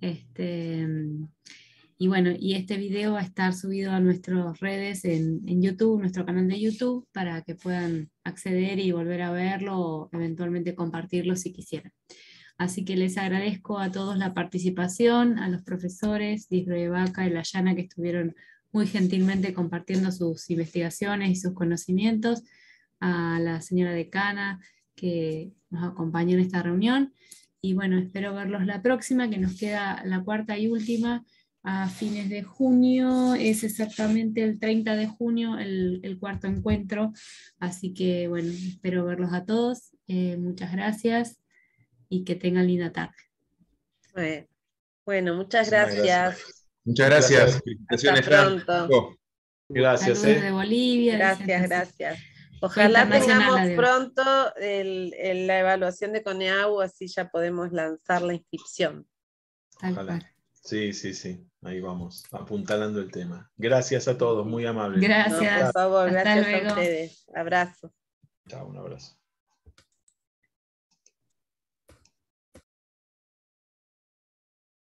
Y bueno, y este video va a estar subido a nuestras redes en YouTube, nuestro canal de YouTube, para que puedan acceder y volver a verlo o eventualmente compartirlo si quisieran. Así que les agradezco a todos la participación, a los profesores de Vaca y Layana, que estuvieron muy gentilmente compartiendo sus investigaciones y sus conocimientos, a la señora decana que nos acompañó en esta reunión, Y bueno, espero verlos la próxima, que nos queda la cuarta y última, a fines de junio. Es exactamente el 30 de junio el cuarto encuentro. Así que bueno, espero verlos a todos. Muchas gracias y que tengan linda tarde. Bueno, muchas Muchísimas gracias. Muchas gracias. Hasta Felicitaciones, Fran. pronto. Gracias. Saludos de Bolivia. Gracias. Ojalá internacional tengamos la de hoy. pronto la evaluación de CONEAU, así ya podemos lanzar la inscripción. Tal Ojalá. cual. Sí. Ahí vamos, apuntalando el tema. Gracias a todos, muy amables. Gracias. No, por favor, Hasta gracias luego. a ustedes. Abrazo. Chao, un abrazo.